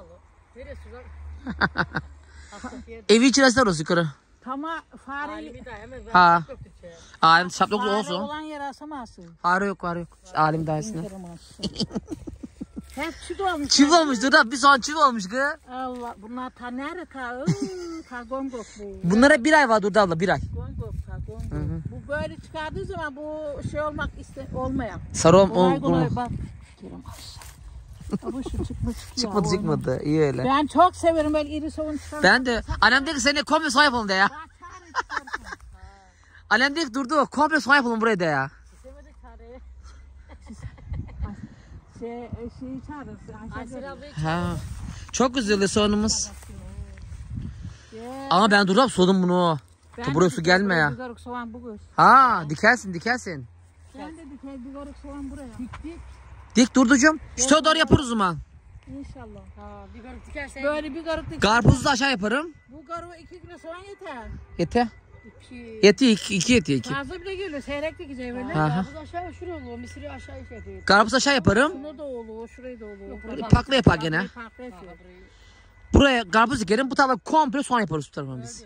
Evi içerisinde orası yukarı. Tama fare Ha. Alim şaplıklı fare olsun. olan yere asamazsın. Fare yok. Alim dairesine. Hep çiğ olmuş. Çift olmuş Durdu. Bir son çift olmuş kız. Allah bunlar ta nerede ta? Ta gongok bu. Bunlara bir ay var Durdu abla, bir ay. Gongok ta gongok. Bu böyle çıkardığı zaman bu şey olmak olmayan. Sarı Kolay kolay bak. Kerem bu şu çıkmış ya. çıkmadı. İyi öyle. Ben çok severim böyle iri soğun çıkarmak. Ben de. Annem dedi ki seninle komple soğan yapalım de ya. Annem dedi ki Durdu komple soğan yapalım buraya de ya. Şeyi çağırırız. Ha. Çok güzel soğanımız. Ama ben Durdu abi soğudum bunu. Buraya su gelme ya. Bigarık soğan bu göz. Ha dikersin. Ben de dikey bigarık soğan buraya. Dik. Dik Durducuğum. Şu doğru yaparız o zaman. İnşallah. Bigarık dikersen. Böyle bigarık dikersen. Karpuzu da aşağı yaparım. Bu garuğa 2 kilo soğan yeter. Yeter. Yetiyor, iki yetiyor iki. Fazla bile geliyor. Seyrek dikeceğim böyle. Aha. Karpuz aşağı şuraya olur. Misiri aşağı şey yapıyor. Karpuz aşağı yaparım. Şunu da olur. Şurayı da olur. Pakla yapar gene. Farklı yapıyor. Buraya karpuz dikerim. Bu tarafa komple soğan yaparız bu tarafa biz.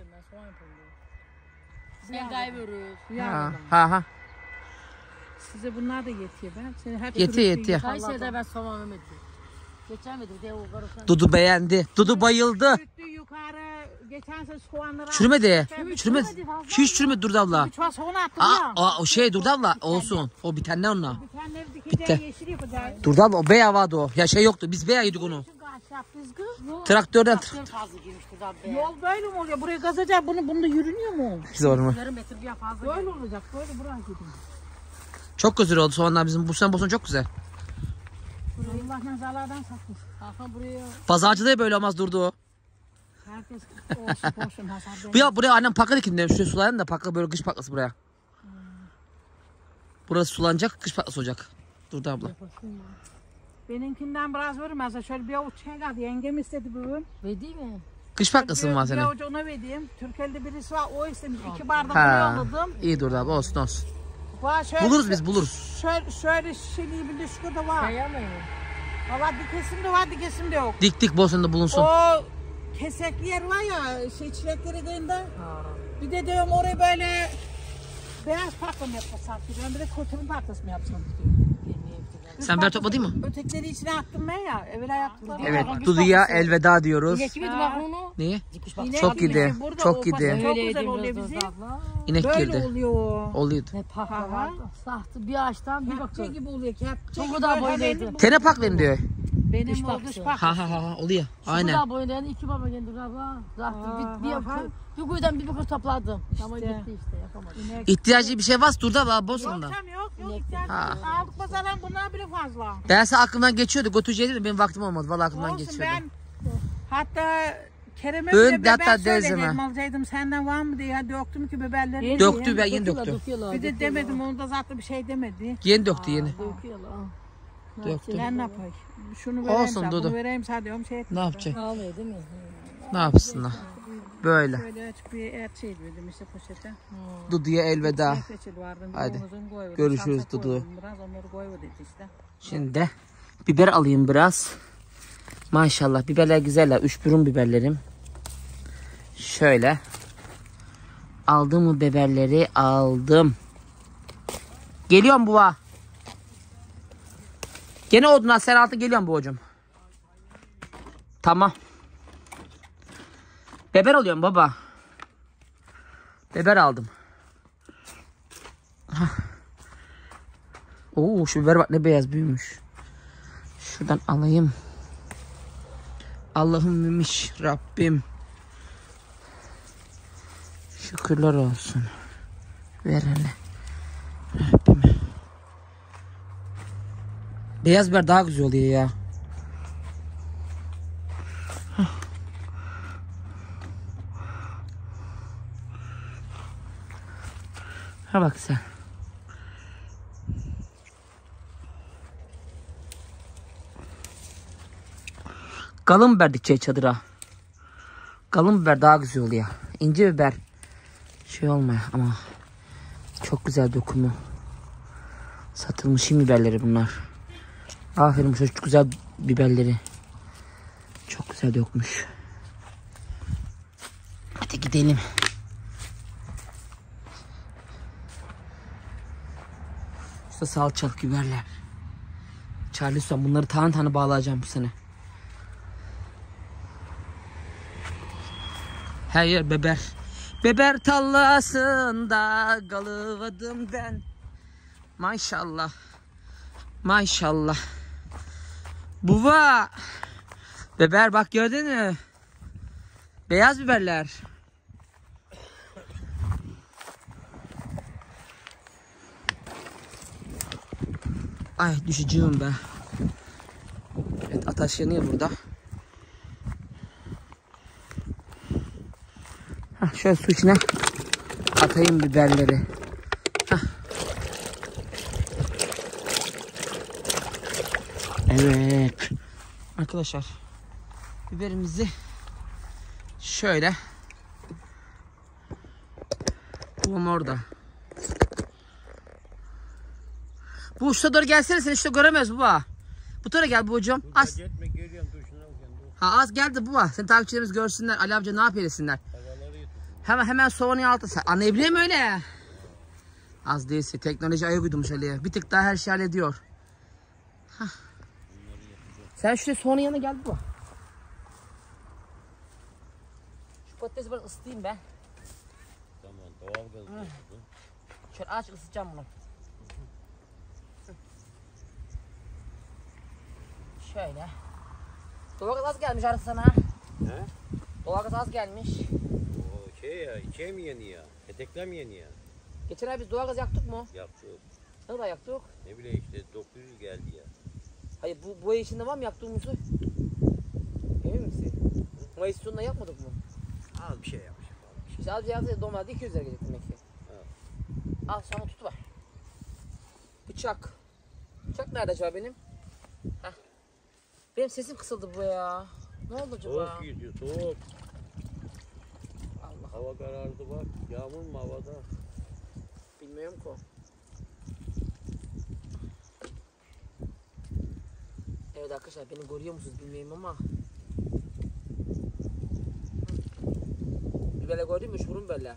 Sen kaybırız. Ha. Size bunlar da yetiyor. Ben seni hep Yetiyor. Kayseri'de ben soğan yemedim. Geçemedim de o karısan. Dudu beğendi. Dudu bayıldı. Sütlü yukarı geçen sene soğanları Çürümedi. Hiç çürümedi Durdu abla. Bir çuval soğan attım ya. O şey Durdu abla olsun. O bitenler onunla. Dikenleri Bitti. dikeceğim yeşil yapacağız. Durdu abla o beyağı vardı o. Ya şey yoktu. Biz beyağı yedik onu. Şu kaç yaptınız kız? Traktörden. Fazla girmiştir. abi. Yol böyle mi oluyor? Buraya kazacak bunda yürünüyor mu? Zor mu? Yarım metre bir fazla. Böyle olacak. Böyle buraya gidiyor. Çok güzel oldu soğanlar bizim. Bu sene çok güzel. Allah nazarlardan sakmış. Hakan buraya. Pazarcıda böyle olmaz durdu o. Herkes olsun Hasan. Buraya annem pakla dikin demiş. Şuraya sulayalım da pakla böyle kış paklası buraya. Burası sulanacak, kış paklası olacak. Durdu abla. Benimkinden biraz vermezse şöyle bir avuç şey kaldı. Yengem istedi bugün. Verdi mi? Kış paklası mı var Bir senin? avuç ona verdim. Türkiye'de birisi var. O istemiş. 2 bardak Ha, yolladım. iyi durdu abla olsun olsun. Şöyle, Buluruz biz buluruz. Şöyle şişeliği bir düşkü de var. Kayamayın. Valla dikesim de var, dikesim de yok. Dik bolsun bulunsun. O kesekli yer var ya, çilekleri kıyında. Bir de diyorum oraya böyle beyaz patla mı yapmasam diyorum. Bir de kurtulun patlası mı yapsam diyorum. Sen biber topladın mı? Ötekileri içine attım ben ya. Evvel ayaklarım. Evet, Dudu'ya elveda diyoruz. İnek gibi bak onu. Niye? İnek Çok gibi gidi, burada çok o gidi. pasta Çok Öyle güzel yedim oluyor biraz bizim. abla. İnek Böyle girdi. oluyor o. Oluyordu. Ne pakla vardı. Sahtı bir ağaçtan bir Kepçe bakıyor. gibi oluyor. Kepçe Çok gibi da böyle boyluydu. benim- Tene paklayayım diyor. Benim Dış o paksı. dış Ha paksı. ha oluyor. Şu Aynen. kadar boylayan iki baba geldi abla. Zahtı bir kuyudan bir bakır topladım. Ama İşte. gitti işte yapamadım. İnek- İhtiyacı bir şey varsa dur da var boz Yok onda. canım yok. İnek- ihtiyacım Ha. yok. Aldık pazardan bunlar bile fazla. Ben sana aklımdan geçiyordu. Götüreceğim de benim vaktim olmadı. Vallahi aklımdan Olsun geçiyordu. ben hatta Kerem'e Ön bile hatta ben delzeme. söyledim alacaktım senden var mı diye döktüm ki biberleri. Döktü, ben yeni döktüm. Bir de demedim onu da zaten bir şey demedi. Yeni döktü yeni. Döküyorlar. Döktü. Ben ne yapayım? Şunu vereyim Olsun, sana, Dudu. bunu vereyim sana diyorum şey Ne yapacak? Ağlıyor değil mi? Ne yapsınlar? Böyle. Şöyle açık bir et şey verdim işte poşete. Dudu'ya elveda. Reçel vardı. Hadi. Omuzunu koyuverdim, Görüşürüz sarımsak Dudu. koydum Biraz onları koyuverdim işte. Şimdi de biber alayım biraz. Maşallah biberler güzeller. 3 burun biberlerim. Şöyle. Aldım mı biberleri? Aldım. Geliyorum buğa. Gene oduna sen altı geliyorum buğacığım. Tamam. Biber alıyorum baba. Biber aldım. Hah. Oo şu biber bak ne beyaz büyümüş. Şuradan alayım. Allah'ım demiş Rabbim. Şükürler olsun. Verene. Rabbim. Beyaz biber daha güzel oluyor ya. Ha bak sen. Kalın biber dikeceğiz çadıra. Kalın biber daha güzel oluyor. İnce biber şey olmuyor ama çok güzel dokumu. Satılmış biberleri bunlar. Aferin çocuk güzel biberleri. Çok güzel dökmüş. Hadi gidelim. İşte salçalık biberler. Charleston bunları tane tane bağlayacağım bu sene. Her yer biber. Biber tallasında kalıvadım ben. Maşallah. Maşallah. Buva. Biber bak gördün mü? Beyaz biberler. Ay düşeceğim ben. Evet ateş yanıyor burada. Hah, şöyle su içine atayım biberleri. Hah. Evet. Arkadaşlar biberimizi şöyle bulalım orada. Bu uçta doğru gelsene sen işte göremez baba. Bu tarafa gel buğacığım. Az. Etme geliyorum dur şuna bakayım. Ha az geldi baba. Sen takipçilerimiz görsünler. Ali amca ne yapıyor desinler. Hemen soğanı altı. Sen anlayabiliyor musun öyle? Az değilse teknoloji ayak uydurmuş Ali'ye. Bir tık daha her şey hallediyor. Hah. Sen şuraya soğanın yanına gel baba. Şu patatesi ben ısıtayım ben. Tamam doğal gaz diyorsun. Şöyle aç ısıtacağım bunu. Şöyle. Doğal gaz gelmiş artık sana. He? Doğalgaz az gelmiş. O şey ya, içe mi yeni ya? Etekler mi yeni ya? Geçen ay biz doğalgaz yaktık mı? Yaptı. Ne kadar yaktık? Ne bileyim işte 900 geldi ya. Hayır bu ay içinde var mı yaktığımızı? Emin misin? Mayıs sonunda yapmadık mı? Az bir şey yapmışım falan. İşte az bir yazdı normalde 200 lira gelecek demek ki. Evet. Al sana tut var. Bıçak. Bıçak nerede acaba benim? Heh. Benim sesim kısıldı bu ya. Ne oldu acaba? Soğuk gidiyor, soğuk. Allah. Hava karardı bak. Yağmur mu havada? Bilmiyorum ki o. Evet arkadaşlar beni görüyor musunuz bilmiyorum ama. Bir böyle gördün mü? Şurum böyle.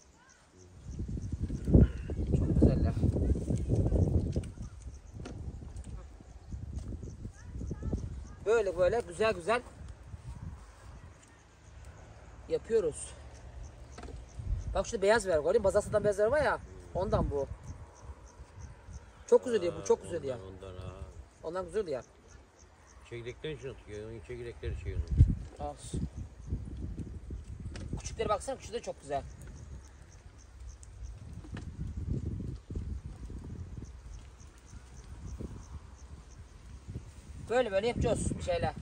Çok güzeller. Böyle böyle güzel güzel yapıyoruz. Bak şurada beyaz ver gördün mü? Bazasından beyaz ver var ya. Ondan bu. Çok güzel ya bu çok güzel ya. Ondan ha. Ondan güzel ya. Çekirdekten şunu tutuyor. Onun çekirdekleri şey onun. Al. Küçükleri baksana küçükleri çok güzel. Böyle böyle yapacağız bir şeyler.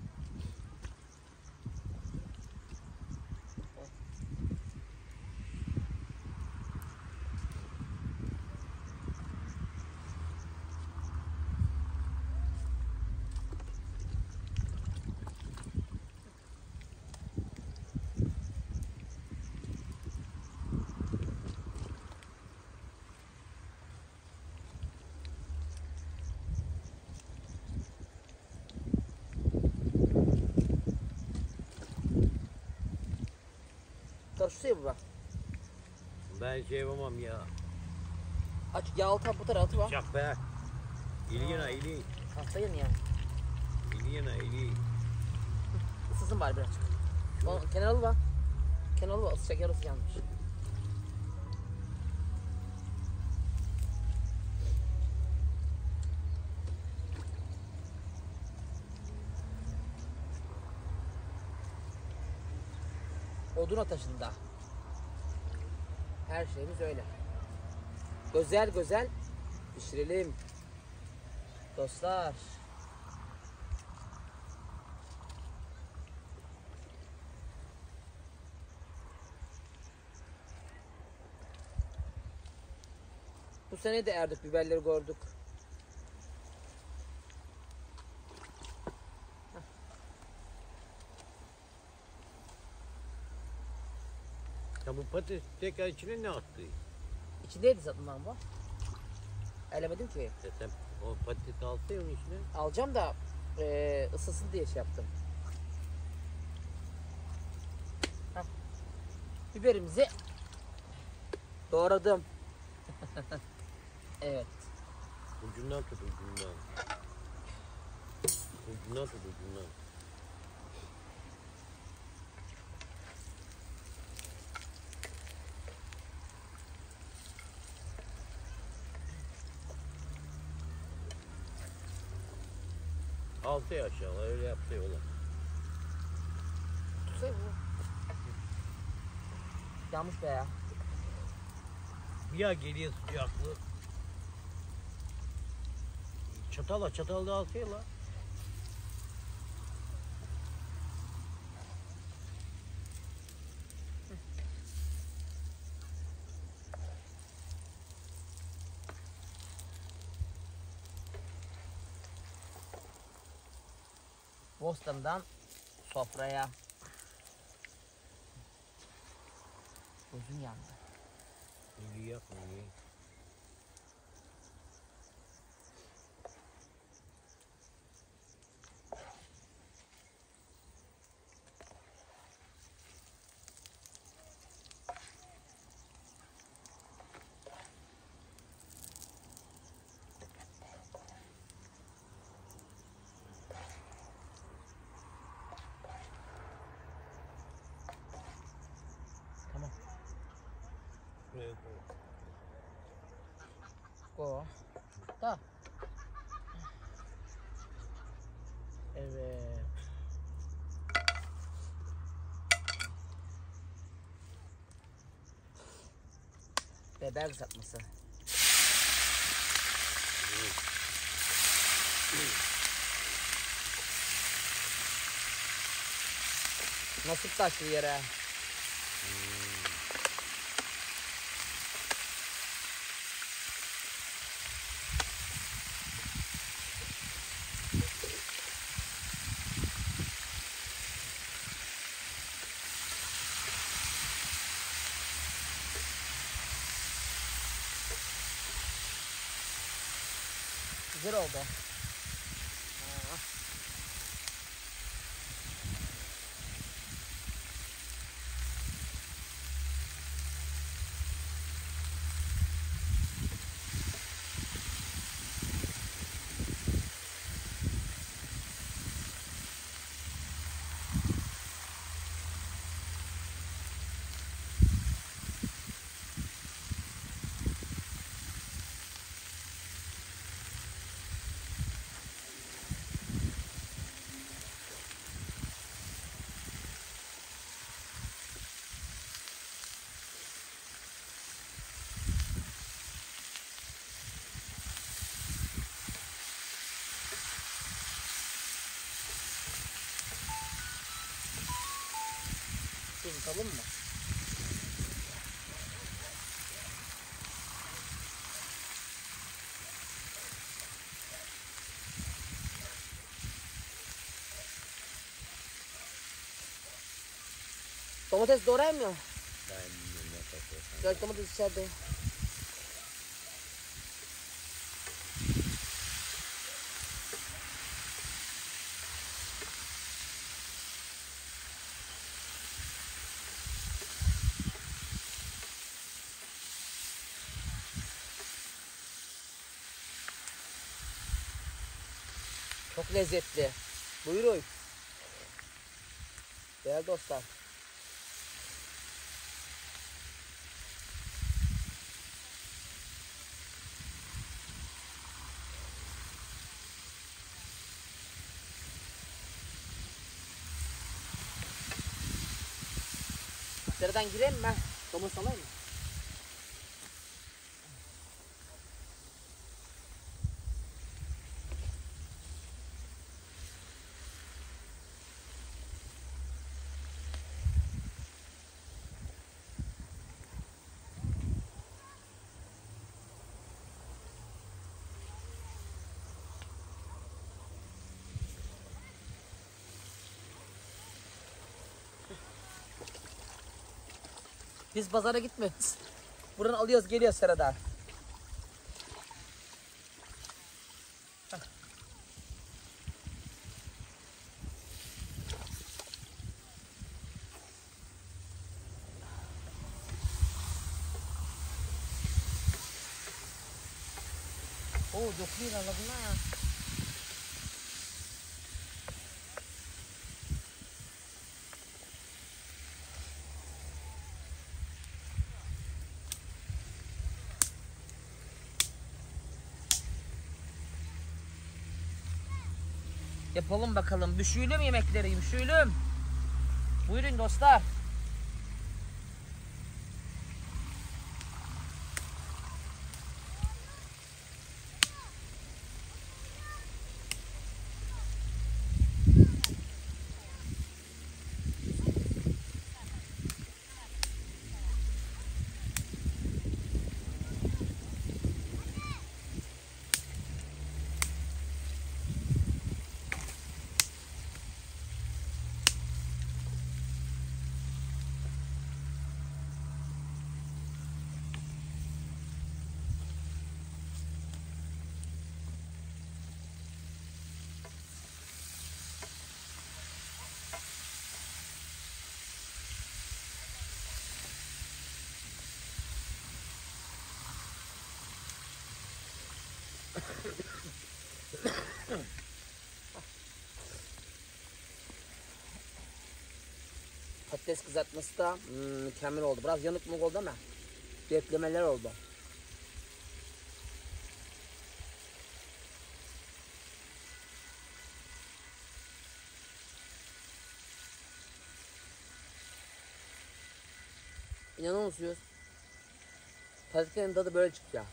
Karıştırıyor bu bak. Ben şey yapamam ya. Aç yağ altı bu tarafı var. Çak be. İliyene ili. Hastayım ya. İliyene ili. Isısın bari birazcık. Kenaralı var. Kenaralı var. Isıcak yarısı yanmış. Odun ateşinde. Her şeyimiz öyle. Güzel güzel pişirelim. Dostlar. Bu sene de erdik biberleri gördük. Ya bu patates tekrar içine ne attı? İçindeydi zaten lan bu. Elemedim ki. Ya sen o patatesi alsaydın içine. Alacağım da ısısın diye şey yaptım. Heh. Biberimizi doğradım. Evet. Ucundan tut ucundan. Ucundan tut ucundan. Altı aşağı öyle yaptı yola. Tutsay bu. Yanmış be ya. Bir ya geriye sıcaklığı. Çatal da alsaya la. Bostan'dan sofraya. Gözüm yandı. İyi yapma iyi. Tamam. Evet. O. Da. Evet. Biber kızartması. Nasıl taşlı yere? Güzel oldu. Tutalım mı? Domates doğrayayım mı? Ben ne yapacağım? Biraz domates içeride. Çok lezzetli. Buyurun. Değerli dostlar. Sıradan gireyim mi? Domates alayım mı? Biz pazara gitmiyoruz. Buradan alıyoruz geliyoruz sırada. Oo çok iyi lan bunlar. Yapalım bakalım. Büşüğülüm yemekleri, büşüğülüm. Buyurun dostlar. Patates kızartması da mükemmel oldu. Biraz yanık mı oldu ama beklemeler oldu. İnanıyor musunuz? Patatesin tadı böyle çıkıyor.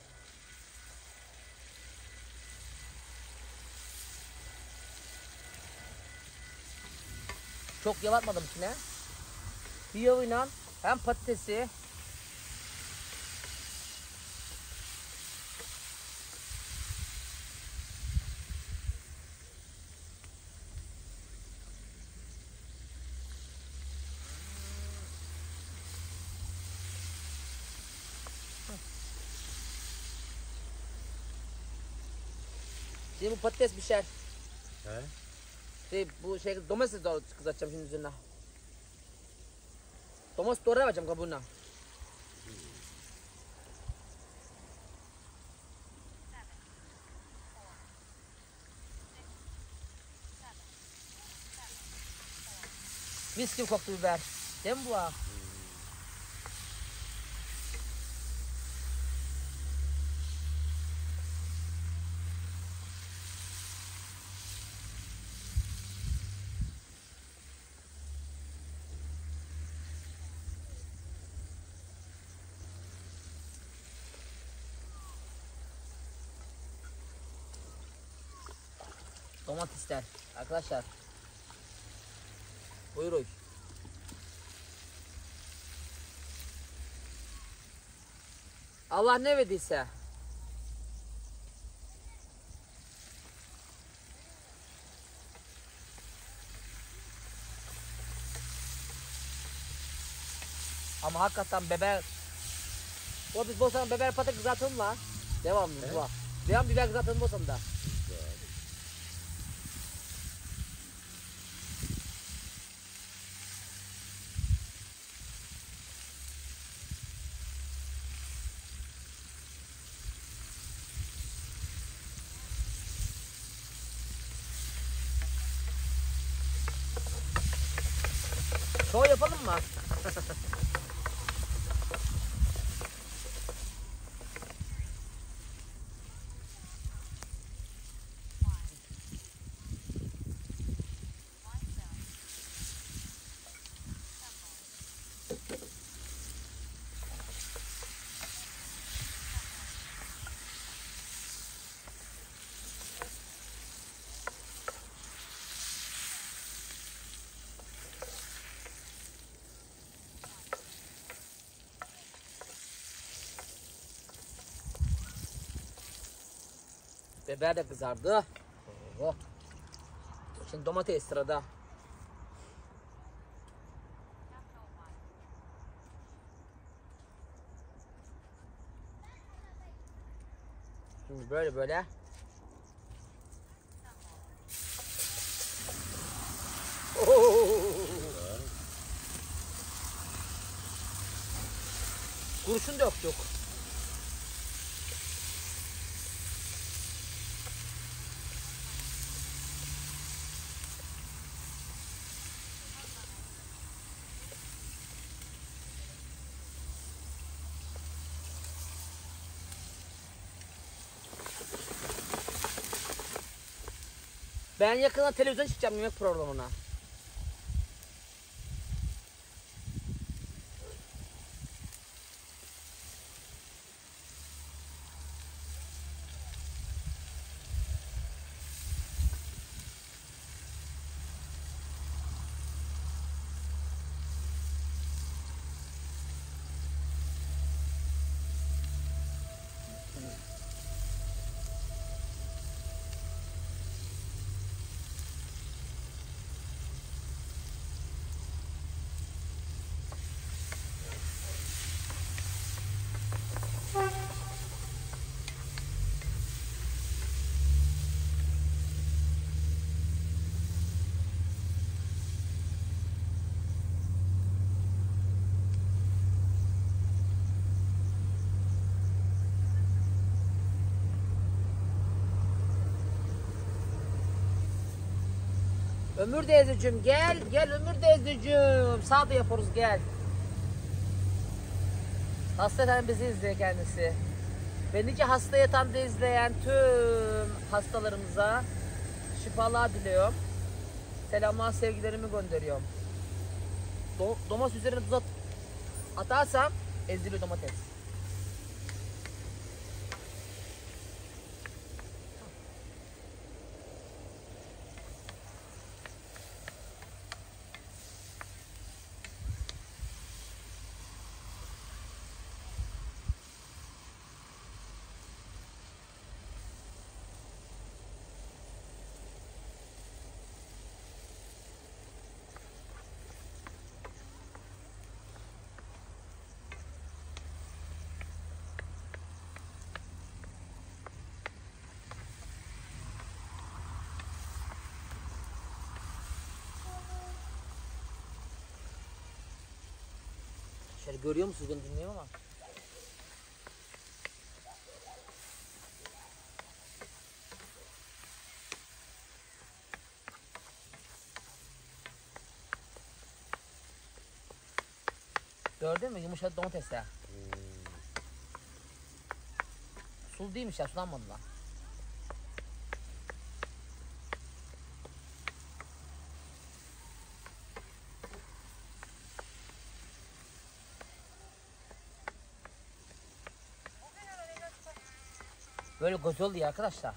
Çok yalatmadım içine. Bir yağıyla hem patatesi Şimdi bu patates pişer. He? Bu domates kızartacağım şimdi üzerine. Domates doğrayacağım kabuğuna. Mis gibi koktu biber. Değil mi bu ha? Domatesler arkadaşlar. Buyurun. Allah ne verdiyse. Ama hakikaten beber. O biz bozsan beber patates kızartalım la. Devamlı bu. Devam biber kızartalım bozsan da. Şov yapalım mı? Biber de kızardı. Oh. Şimdi domates sırada. Şimdi böyle. Kurşun döktük. Ben yakında televizyon çıkacağım yemek programına. Ömür teyzeciğim gel Ömür teyzeciğim. Sağ da yaparız gel. Hasta yatan bizi izliyor kendisi. Ve nice hasta yatağında izleyen tüm hastalarımıza şifalar diliyorum. Selamlar sevgilerimi gönderiyorum. Domates üzerine tuz atarsam eziliyor domates. arkadaşlar. Görüyor musunuz? Ben dinliyorum ama. Gördün mü? Yumuşadı domatesler. Sulu değilmiş ya, sulanmadı lan. Böyle göz oldu ya arkadaşlar.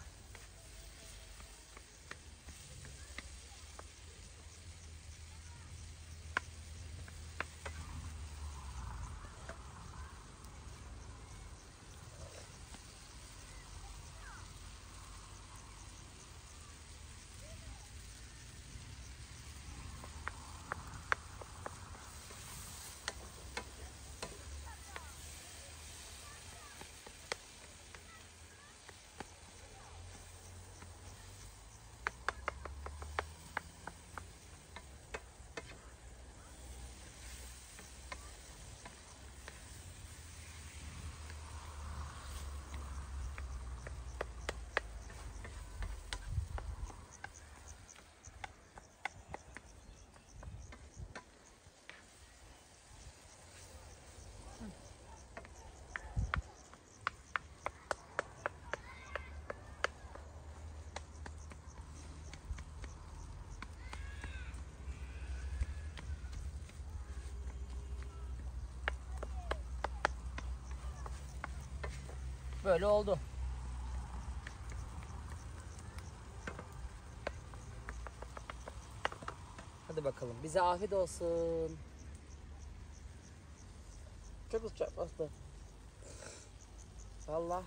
Böyle oldu. Hadi bakalım. Bize afiyet olsun. Çok sıcak bastı. Allah.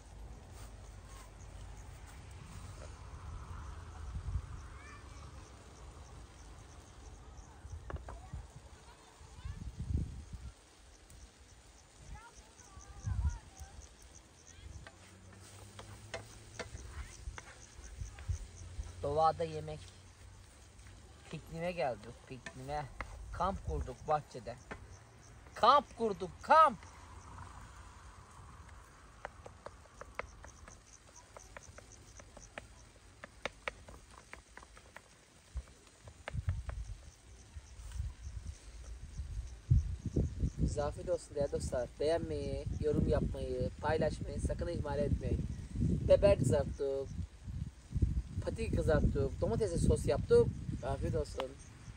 Doğada yemek. Pikniğe geldik, pikniğe. Kamp kurduk bahçede. Kamp kurduk, kamp. Size afiyet olsun değerli dostlar. Beğenmeyi, yorum yapmayı, paylaşmayı sakın ihmal etmeyin. Biber kızarttık. Patates kızarttık. Domatesli sos yaptık. Afiyet olsun.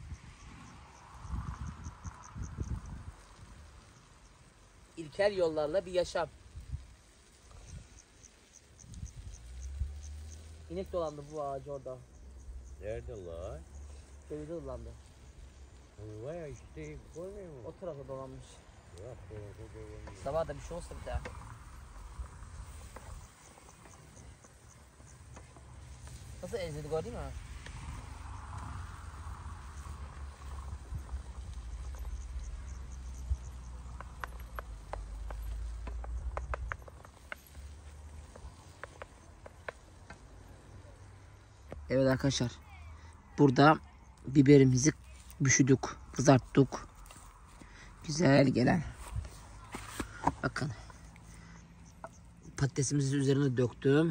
İlkel yollarla bir yaşam. İnek dolandı bu ağacı orada. Nerede lan? Dövüde dolandı. Vay işte görmüyor musun? O tarafa dolanmış. Yok böyle. Sabah da bir şey olsa bir daha. Nasıl ezildi gördün mü? Evet arkadaşlar. Burada biberimizi büşüdük, kızarttık. Güzel gelen. Bakın. Patatesimizi üzerine döktüm.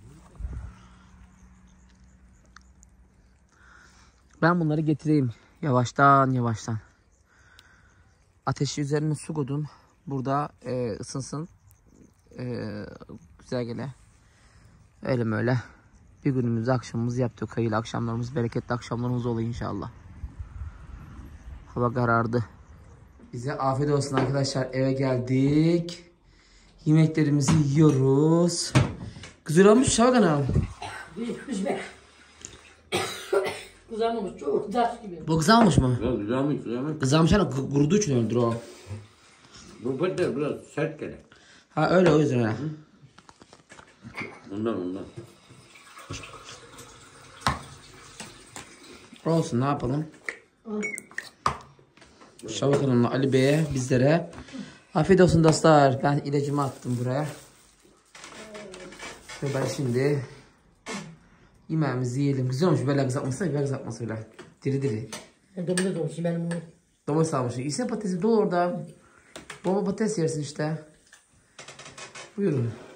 Ben bunları getireyim. Yavaştan yavaştan. Ateşi üzerine su koydum. Burada ısınsın. Güzel gele. Öyle mi öyle. Bir günümüzde akşamımızı yaptık. Hayırlı akşamlarımız, bereketli akşamlarımız oluyor inşallah. Hava karardı. Bize afiyet olsun arkadaşlar. Eve geldik. Yemeklerimizi yiyoruz. Güzel olmuş Şaban Hanım. Güzel. Kızarmamış, çok taş gibi. Bu kızarmış mı? Ya güzelmiş güzelmiş. Kızarmış ama kuruduğu için öldür o. Bu patates biraz sert gene. Ha öyle o yüzden öyle. Ondan. Olsun ne yapalım. Şaban Hanım'la Ali Bey'e bizlere afiyet olsun dostlar. Ben ilacımı attım buraya. Ve ben şimdi yemeğimizi yiyelim. Güzel olmuş böyle kızartması, biber kızartması öyle. Diri diri. Domates olmuş benim bunu. Domates almışım. İse patatesi dolu orada. Baba patates yersin işte. Buyurun.